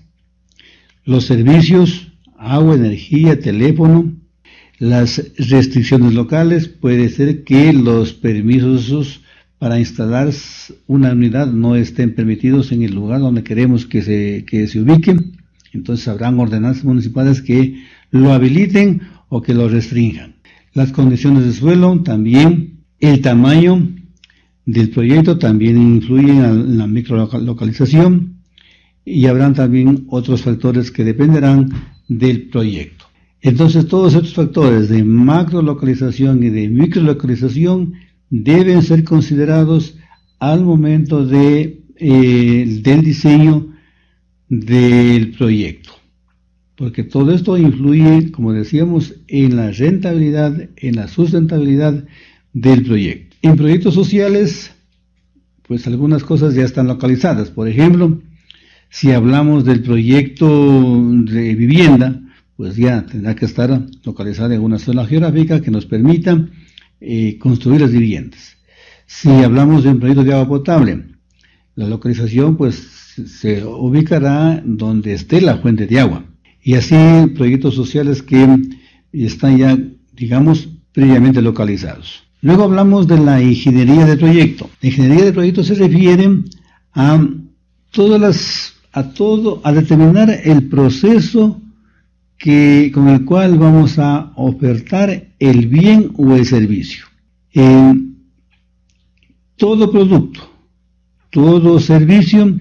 los servicios, agua, energía, teléfono, las restricciones locales. Puede ser que los permisos para instalar una unidad no estén permitidos en el lugar donde queremos que se ubiquen. Entonces habrán ordenanzas municipales que lo habiliten o que lo restrinjan. Las condiciones de suelo también, el tamaño del proyecto también influyen en la microlocalización y habrán también otros factores que dependerán del proyecto. Entonces todos estos factores de macrolocalización y de microlocalización deben ser considerados al momento del diseño del proyecto, porque todo esto influye, como decíamos, en la rentabilidad, en la sustentabilidad del proyecto. En proyectos sociales, pues algunas cosas ya están localizadas. Por ejemplo, si hablamos del proyecto de vivienda, pues ya tendrá que estar localizada en una zona geográfica que nos permita construir las viviendas. Si hablamos de un proyecto de agua potable, la localización pues se ubicará donde esté la fuente de agua. Y así proyectos sociales que están ya, digamos, previamente localizados. Luego hablamos de la ingeniería de proyecto. La ingeniería de proyecto se refiere a determinar el proceso con el cual vamos a ofertar el bien o el servicio. Todo producto, todo servicio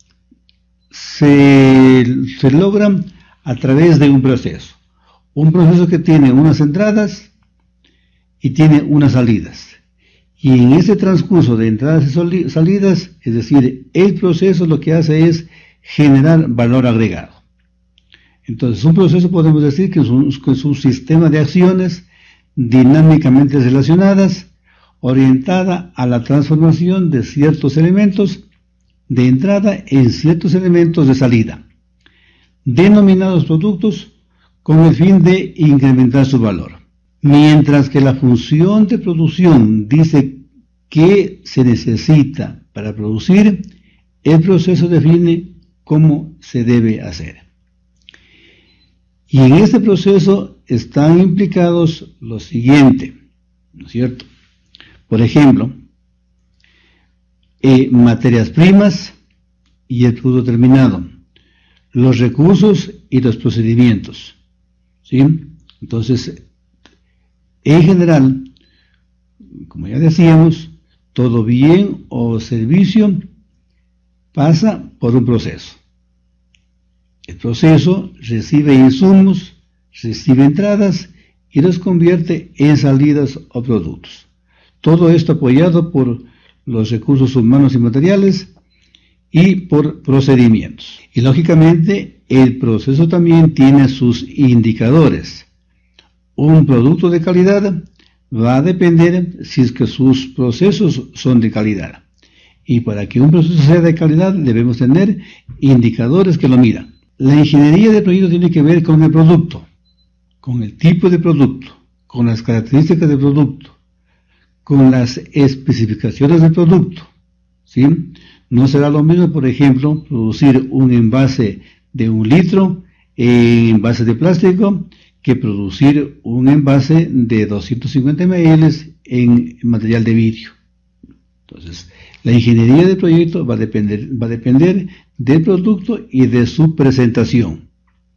se logra a través de un proceso que tiene unas entradas y tiene unas salidas. Y en ese transcurso de entradas y salidas, es decir, el proceso lo que hace es generar valor agregado. Entonces, un proceso podemos decir que es un sistema de acciones dinámicamente relacionadas, orientada a la transformación de ciertos elementos de entrada en ciertos elementos de salida, denominados productos con el fin de incrementar su valor. Mientras que la función de producción dice qué se necesita para producir, el proceso define cómo se debe hacer. Y en este proceso están implicados lo siguiente: ¿no es cierto? Por ejemplo, materias primas y el producto terminado, los recursos y los procedimientos, ¿sí? Entonces, en general, como ya decíamos, todo bien o servicio pasa por un proceso. El proceso recibe insumos, recibe entradas y los convierte en salidas o productos. Todo esto apoyado por los recursos humanos y materiales y por procedimientos. Y lógicamente el proceso también tiene sus indicadores. Un producto de calidad va a depender si es que sus procesos son de calidad. Y para que un proceso sea de calidad debemos tener indicadores que lo midan. La ingeniería de proyecto tiene que ver con el producto, con el tipo de producto, con las características del producto, con las especificaciones del producto, ¿sí? No será lo mismo, por ejemplo, producir un envase de 1 litro en envase de plástico que producir un envase de 250 ml en material de vidrio. Entonces, la ingeniería de proyecto va a depender del producto y de su presentación.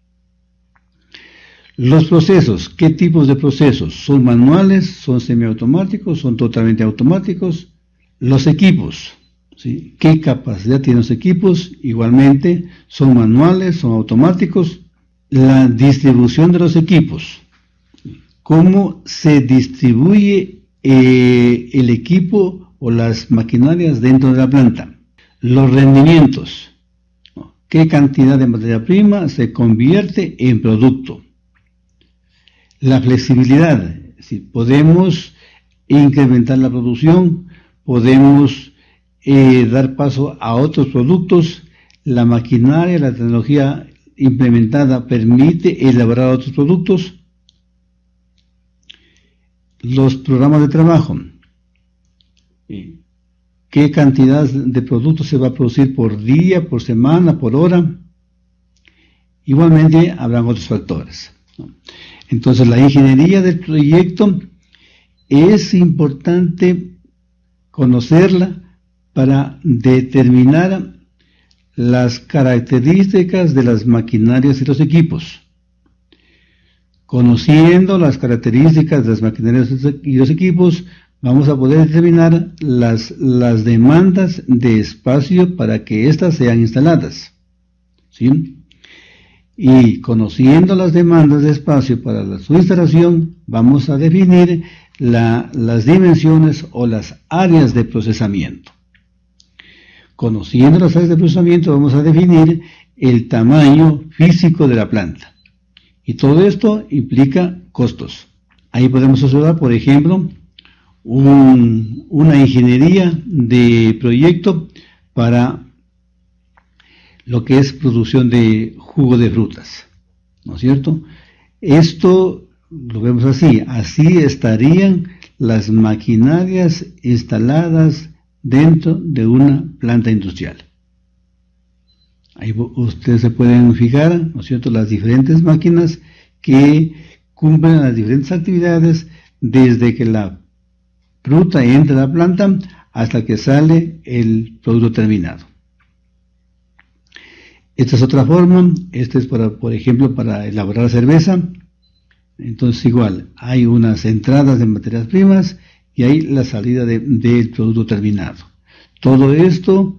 Los procesos, ¿qué tipos de procesos? ¿Son manuales? ¿Son semiautomáticos? ¿Son totalmente automáticos? Los equipos, ¿sí? ¿Qué capacidad tienen los equipos? Igualmente, ¿son manuales? ¿Son automáticos? La distribución de los equipos. ¿Cómo se distribuye el equipo o las maquinarias dentro de la planta? Los rendimientos. ¿Qué cantidad de materia prima se convierte en producto? La flexibilidad. Si podemos incrementar la producción, podemos dar paso a otros productos. La maquinaria, la tecnología implementada permite elaborar otros productos. Los programas de trabajo. ¿Qué cantidad de productos se va a producir por día, por semana, por hora? Igualmente habrán otros factores, ¿no? Entonces la ingeniería del proyecto es importante conocerla para determinar las características de las maquinarias y los equipos. Conociendo las características de las maquinarias y los equipos, vamos a poder determinar las demandas de espacio para que éstas sean instaladas, ¿sí? Y conociendo las demandas de espacio para su instalación, vamos a definir las dimensiones o las áreas de procesamiento. Conociendo las áreas de procesamiento, vamos a definir el tamaño físico de la planta. Y todo esto implica costos. Ahí podemos observar, por ejemplo, una ingeniería de proyecto para lo que es producción de jugo de frutas, ¿no es cierto? Esto lo vemos así estarían las maquinarias instaladas dentro de una planta industrial. Ahí ustedes se pueden fijar, ¿no es cierto?, las diferentes máquinas que cumplen las diferentes actividades desde que la fruta entra a la planta hasta que sale el producto terminado. Esta es otra forma. Esta es por ejemplo, para elaborar cerveza. Entonces igual, hay unas entradas de materias primas y hay la salida del producto terminado. Todo esto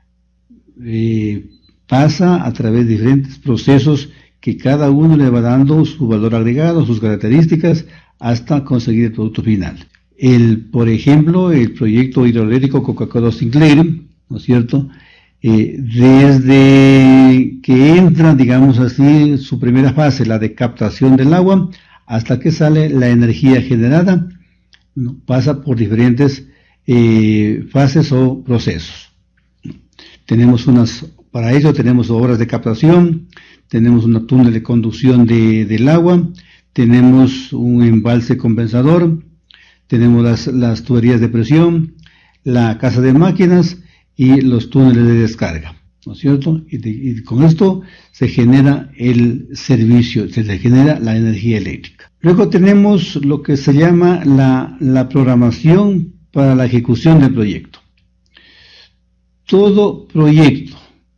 pasa a través de diferentes procesos que cada uno le va dando su valor agregado, sus características, hasta conseguir el producto final. Por ejemplo, el proyecto hidroeléctrico Coca-Cola Sinclair, ¿no es cierto?, desde que entra, digamos así, su primera fase, la de captación del agua, hasta que sale la energía generada, ¿no?, pasa por diferentes fases o procesos. Para ello tenemos obras de captación, tenemos un túnel de conducción del agua, tenemos un embalse compensador, tenemos las tuberías de presión, la casa de máquinas y los túneles de descarga, ¿no es cierto? Y con esto se genera el servicio, se genera la energía eléctrica. Luego tenemos lo que se llama la programación para la ejecución del proyecto. Todo proyecto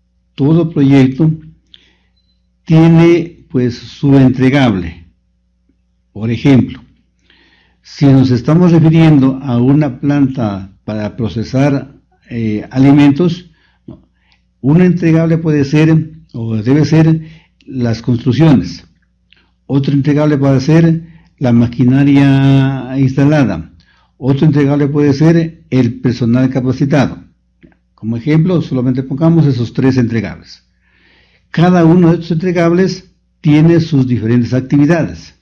tiene pues su entregable. Por ejemplo, si nos estamos refiriendo a una planta para procesar alimentos, un entregable puede ser o debe ser las construcciones. Otro entregable puede ser la maquinaria instalada. Otro entregable puede ser el personal capacitado. Como ejemplo, solamente pongamos esos 3 entregables. Cada uno de estos entregables tiene sus diferentes actividades.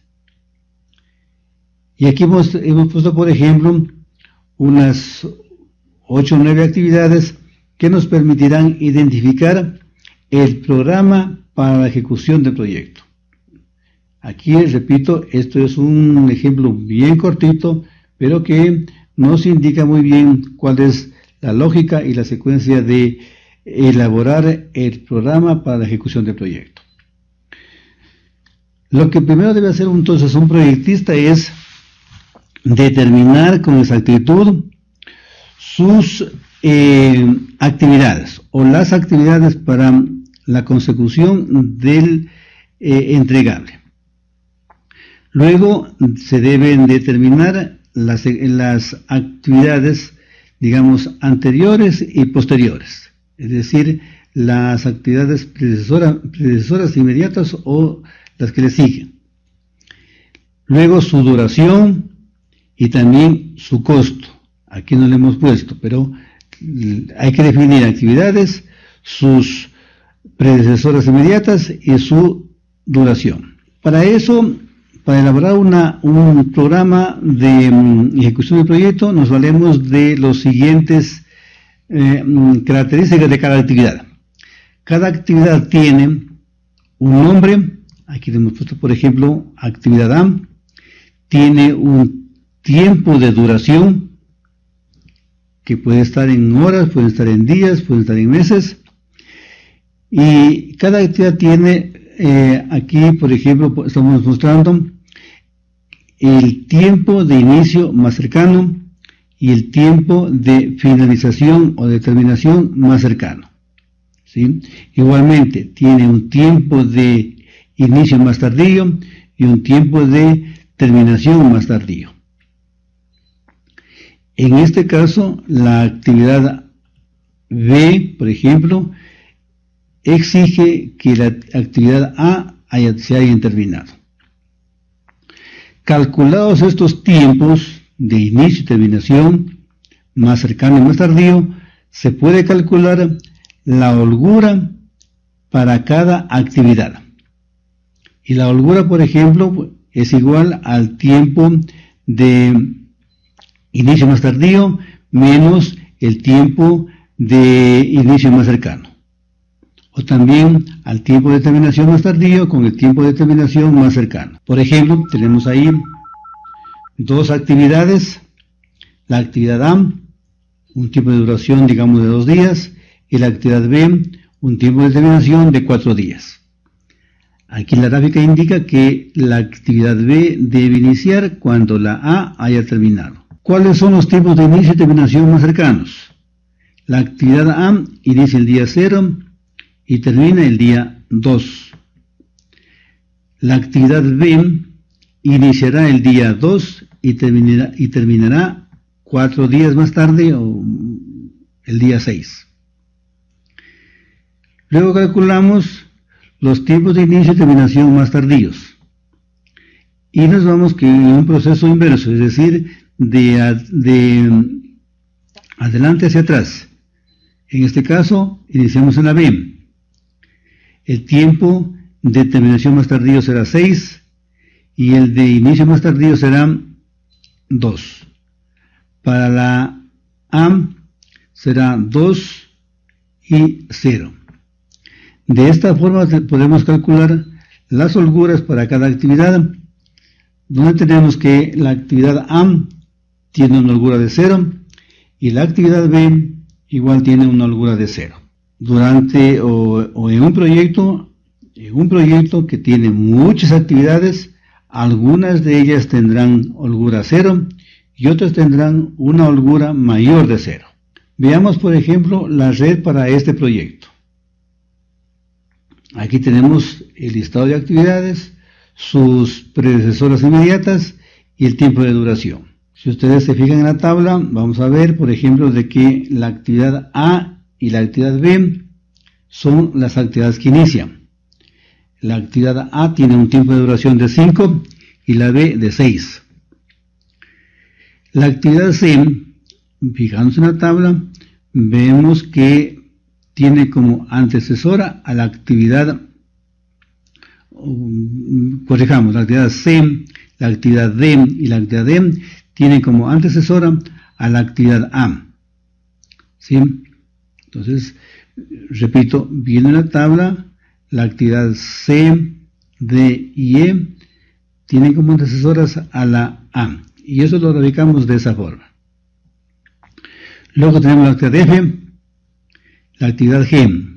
Y aquí hemos puesto, por ejemplo, unas 8 o 9 actividades que nos permitirán identificar el programa para la ejecución del proyecto. Aquí, repito, esto es un ejemplo bien cortito, pero que nos indica muy bien cuál es la lógica y la secuencia de elaborar el programa para la ejecución del proyecto. Lo que primero debe hacer entonces un proyectista es determinar con exactitud sus actividades o las actividades para la consecución del entregable. Luego se deben determinar las actividades, digamos, anteriores y posteriores, es decir, las actividades predecesoras inmediatas o las que le siguen. Luego su duración y también su costo. Aquí no le hemos puesto, pero hay que definir actividades, sus predecesoras inmediatas y su duración. Para eso, para elaborar un programa de ejecución del proyecto, nos valemos de los siguientes características de cada actividad. Cada actividad tiene un nombre. Aquí le hemos puesto, por ejemplo, actividad A. Tiene un tiempo de duración que puede estar en horas, puede estar en días, puede estar en meses. Y cada actividad tiene, aquí por ejemplo, estamos mostrando el tiempo de inicio más cercano y el tiempo de finalización o de terminación más cercano. ¿Sí? Igualmente, tiene un tiempo de inicio más tardío y un tiempo de terminación más tardío. En este caso, la actividad B, por ejemplo, exige que la actividad A se haya terminado. Calculados estos tiempos de inicio y terminación, más cercano y más tardío, se puede calcular la holgura para cada actividad. Y la holgura, por ejemplo, es igual al tiempo de inicio más tardío menos el tiempo de inicio más cercano. O también al tiempo de terminación más tardío con el tiempo de terminación más cercano. Por ejemplo, tenemos ahí dos actividades. La actividad A, un tiempo de duración, digamos, de 2 días, y la actividad B, un tiempo de terminación de 4 días. Aquí la gráfica indica que la actividad B debe iniciar cuando la A haya terminado. ¿Cuáles son los tiempos de inicio y terminación más cercanos? La actividad A inicia el día 0 y termina el día 2. La actividad B iniciará el día 2 y terminará 4 días más tarde o el día 6. Luego calculamos los tiempos de inicio y terminación más tardíos. Y nos vamos en un proceso inverso, es decir, de adelante hacia atrás. En este caso, iniciamos en la B. El tiempo de terminación más tardío será 6 y el de inicio más tardío será 2. Para la A será 2 y 0. De esta forma podemos calcular las holguras para cada actividad, donde tenemos que la actividad A tiene una holgura de 0 y la actividad B igual tiene una holgura de 0. Durante o en un proyecto que tiene muchas actividades, Algunas de ellas tendrán holgura 0 y otras tendrán una holgura mayor de 0. Veamos, por ejemplo, la red para este proyecto. Aquí tenemos el listado de actividades, sus predecesoras inmediatas y el tiempo de duración. Si ustedes se fijan en la tabla, vamos a ver, por ejemplo, de que la actividad A y la actividad B son las actividades que inician. La actividad A tiene un tiempo de duración de 5 y la B de 6. La actividad C, fijándose en la tabla, vemos que tiene como antecesora a la actividad, corrijamos, la actividad C, la actividad D y la actividad D tienen como antecesora a la actividad A. ¿Sí? Entonces, repito, viene en la tabla, la actividad C, D y E tienen como antecesoras a la A. Y eso lo radicamos de esa forma. Luego tenemos la actividad F, la actividad G,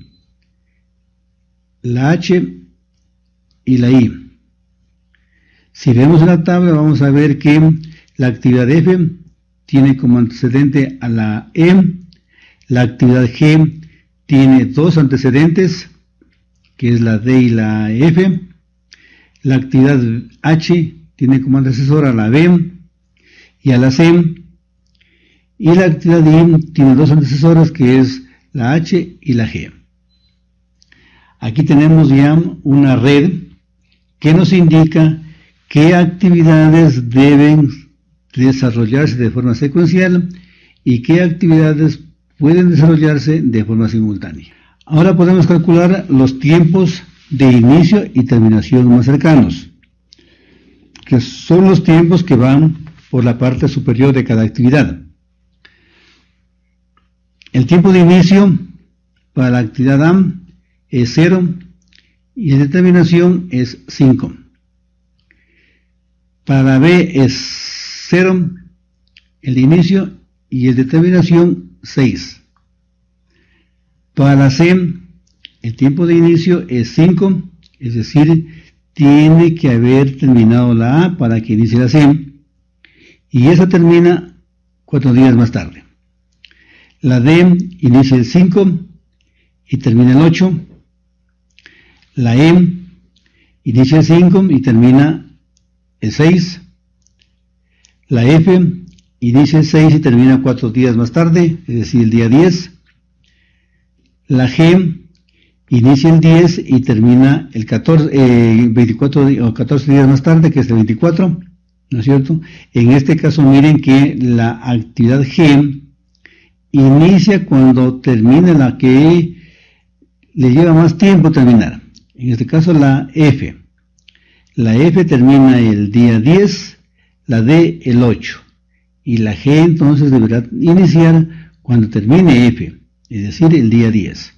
la H y la I. Si vemos en la tabla, vamos a ver que la actividad F tiene como antecedente a la E, la actividad G tiene dos antecedentes, que es la D y la F, la actividad H tiene como antecesora a la B y a la C, y la actividad I tiene dos antecesoras, que es la H y la G. Aquí tenemos ya una red que nos indica qué actividades deben desarrollarse de forma secuencial y qué actividades pueden desarrollarse de forma simultánea. Ahora podemos calcular los tiempos de inicio y terminación más cercanos, que son los tiempos que van por la parte superior de cada actividad. El tiempo de inicio para la actividad A es 0 y el de terminación es 5. Para la B es 0, el de inicio, y el de terminación 6. Para la C, el tiempo de inicio es 5, es decir, tiene que haber terminado la A para que inicie la C, y esa termina 4 días más tarde. La D inicia el 5 y termina el 8. La E inicia el 5 y termina el 6. La F inicia el 6 y termina 4 días más tarde, es decir, el día 10. La G inicia el 10 y termina el 24 o 14 días más tarde, que es el 24, ¿no es cierto? En este caso, miren que la actividad G inicia cuando termina la que le lleva más tiempo terminar. En este caso, la F. La F termina el día 10, la D el 8. Y la G entonces deberá iniciar cuando termine F, es decir, el día 10.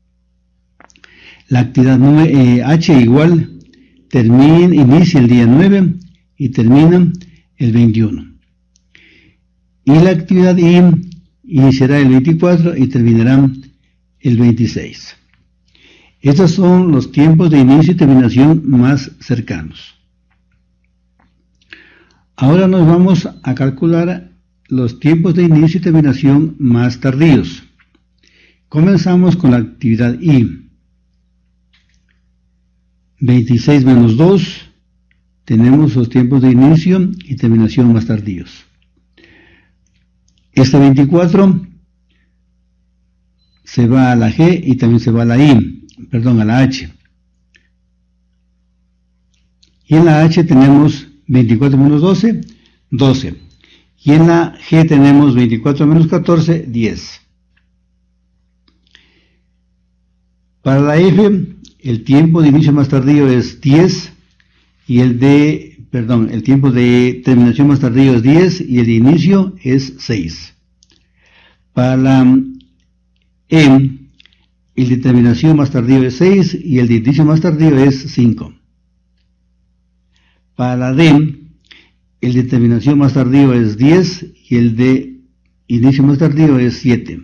La actividad H igual inicia el día 9 y termina el 21. Y la actividad I iniciará el 24 y terminará el 26. Estos son los tiempos de inicio y terminación más cercanos. Ahora nos vamos a calcular los tiempos de inicio y terminación más tardíos. Comenzamos con la actividad I. 26 menos 2, tenemos los tiempos de inicio y terminación más tardíos. Este 24 se va a la G y también se va a la a la H. Y en la H tenemos 24 menos 12, 12. Y en la G tenemos 24 menos 14, 10. Para la F, el tiempo de inicio más tardío es 10 y el tiempo de terminación más tardío es 10 y el de inicio es 6. Para la E, el de terminación más tardío es 6 y el de inicio más tardío es 5. Para la D, el de terminación más tardío es 10 y el de inicio más tardío es 7.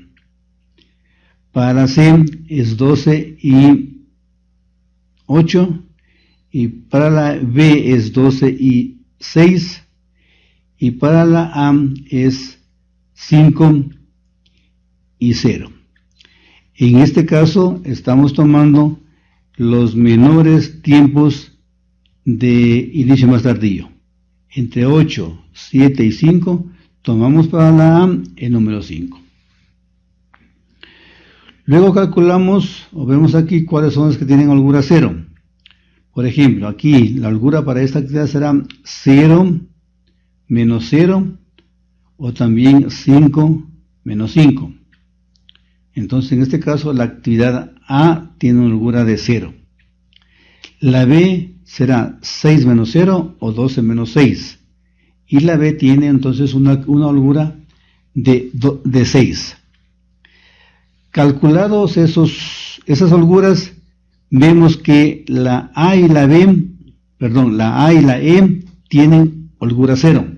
Para la C es 12 y 8 y para la B es 12 y 6, y para la A es 5 y 0. En este caso estamos tomando los menores tiempos de inicio más tardío. Entre 8, 7 y 5 tomamos para la A el número 5. Luego calculamos o vemos aquí cuáles son los que tienen holgura 0. Por ejemplo, aquí la holgura para esta actividad será 0 menos 0 o también 5 menos 5. Entonces en este caso la actividad A tiene una holgura de 0. La B será 6 menos 0 o 12 menos 6. Y la B tiene entonces una holgura de 6. Calculados esas holguras, vemos que la A y la E tienen holgura 0.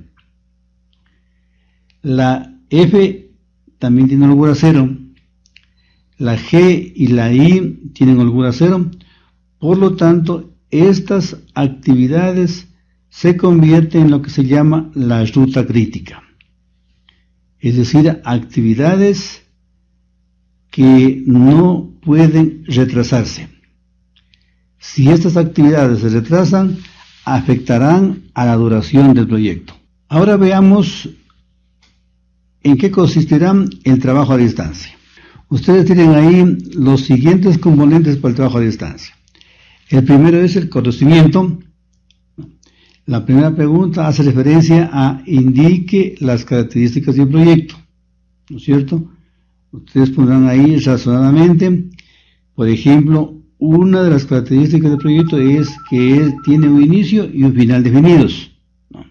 La F también tiene holgura 0. La G y la I tienen holgura 0. Por lo tanto, estas actividades se convierten en lo que se llama la ruta crítica. Es decir, actividades que no pueden retrasarse. Si estas actividades se retrasan, afectarán a la duración del proyecto. Ahora veamos en qué consistirá el trabajo a distancia. Ustedes tienen ahí los siguientes componentes para el trabajo a distancia. El primero es el conocimiento. La primera pregunta hace referencia a indique las características del proyecto, ¿no es cierto? Ustedes pondrán ahí razonadamente, por ejemplo, una de las características del proyecto es que tiene un inicio y un final definidos, ¿no?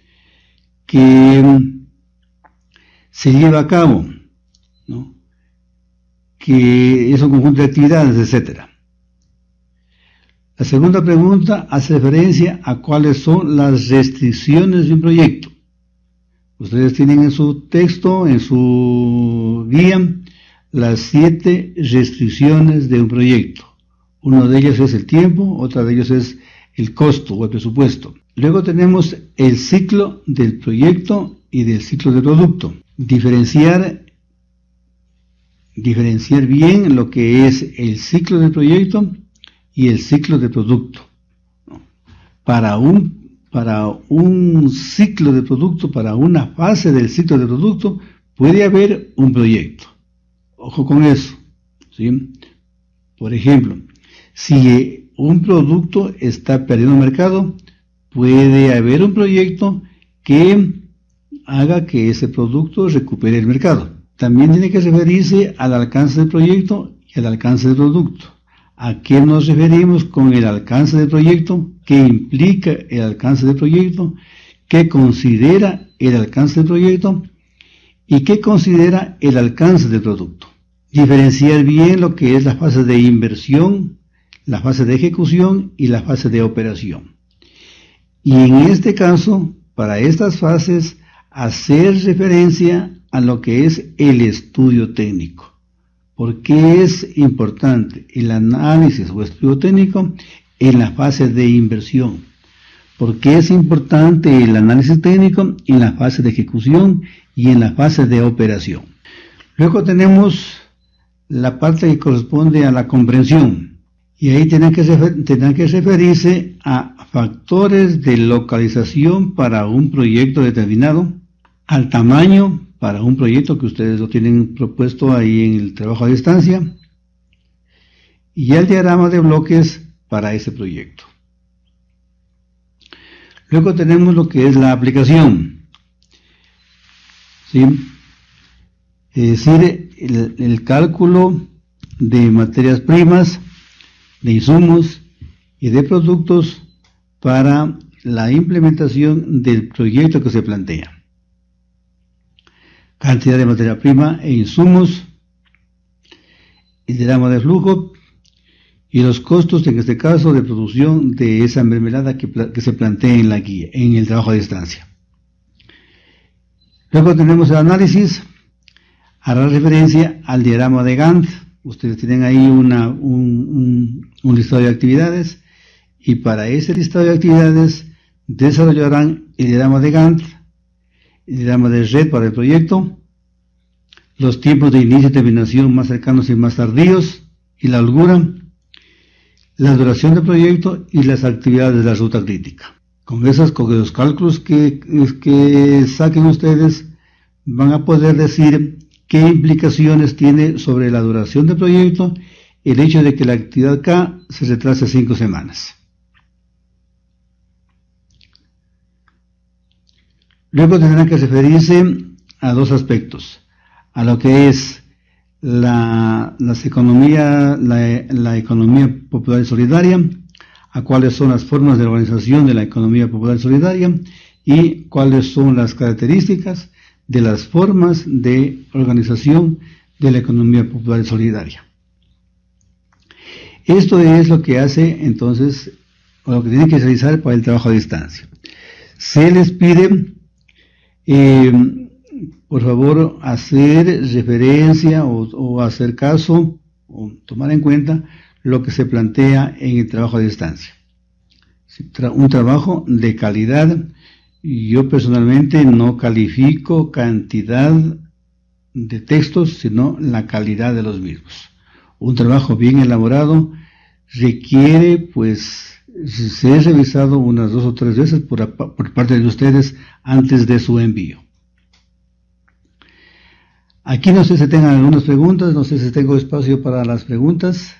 Que se lleva a cabo, ¿no? Que es un conjunto de actividades, etc. La segunda pregunta hace referencia a cuáles son las restricciones de un proyecto. Ustedes tienen en su texto, en su guía, las 7 restricciones de un proyecto. Una de ellas es el tiempo, otra de ellas es el costo o el presupuesto. Luego tenemos el ciclo del proyecto y del ciclo del producto. Diferenciar bien lo que es el ciclo del proyecto y el ciclo de producto. Para un ciclo de producto, para una fase del ciclo de producto, puede haber un proyecto. Ojo con eso, ¿sí? Por ejemplo, si un producto está perdiendo mercado, puede haber un proyecto que haga que ese producto recupere el mercado. También tiene que referirse al alcance del proyecto y al alcance del producto. ¿A qué nos referimos con el alcance del proyecto? ¿Qué implica el alcance del proyecto? ¿Qué considera el alcance del proyecto? ¿Y qué considera el alcance del producto? Diferenciar bien lo que es la fase de inversión, la fase de ejecución y la fase de operación. Y en este caso, para estas fases, hacer referencia a lo que es el estudio técnico. ¿Por qué es importante el análisis o estudio técnico en la fase de inversión? ¿Por qué es importante el análisis técnico en la fase de ejecución y en la fase de operación? Luego tenemos la parte que corresponde a la comprensión. Y ahí tendrán que referirse a factores de localización para un proyecto determinado, al tamaño para un proyecto que ustedes lo tienen propuesto ahí en el trabajo a distancia, y el diagrama de bloques para ese proyecto. Luego tenemos lo que es la aplicación, ¿sí? Es decir, el cálculo de materias primas, de insumos y de productos para la implementación del proyecto que se plantea. Cantidad de materia prima e insumos, el diagrama de flujo y los costos, en este caso, de producción de esa mermelada que se plantea en la guía, en el trabajo a distancia. Luego tenemos el análisis, hará referencia al diagrama de Gantt. Ustedes tienen ahí un listado de actividades y para ese listado de actividades desarrollarán el diagrama de Gantt, el diagrama de red para el proyecto, los tiempos de inicio y terminación más cercanos y más tardíos, y la holgura, la duración del proyecto y las actividades de la ruta crítica. Con los cálculos que saquen ustedes, van a poder decir qué implicaciones tiene sobre la duración del proyecto el hecho de que la actividad K se retrase 5 semanas. Luego tendrán que referirse a dos aspectos, a lo que es la economía popular y solidaria, a cuáles son las formas de organización de la economía popular y solidaria y cuáles son las características de las formas de organización de la economía popular y solidaria. Esto es lo que hace entonces, o lo que tienen que realizar para el trabajo a distancia. Se les pide, por favor, hacer referencia o hacer caso o tomar en cuenta lo que se plantea en el trabajo a distancia. Un trabajo de calidad. Yo personalmente no califico cantidad de textos, sino la calidad de los mismos. Un trabajo bien elaborado requiere, pues, ser revisado unas 2 o 3 veces por parte de ustedes antes de su envío. Aquí no sé si tengan algunas preguntas, no sé si tengo espacio para las preguntas.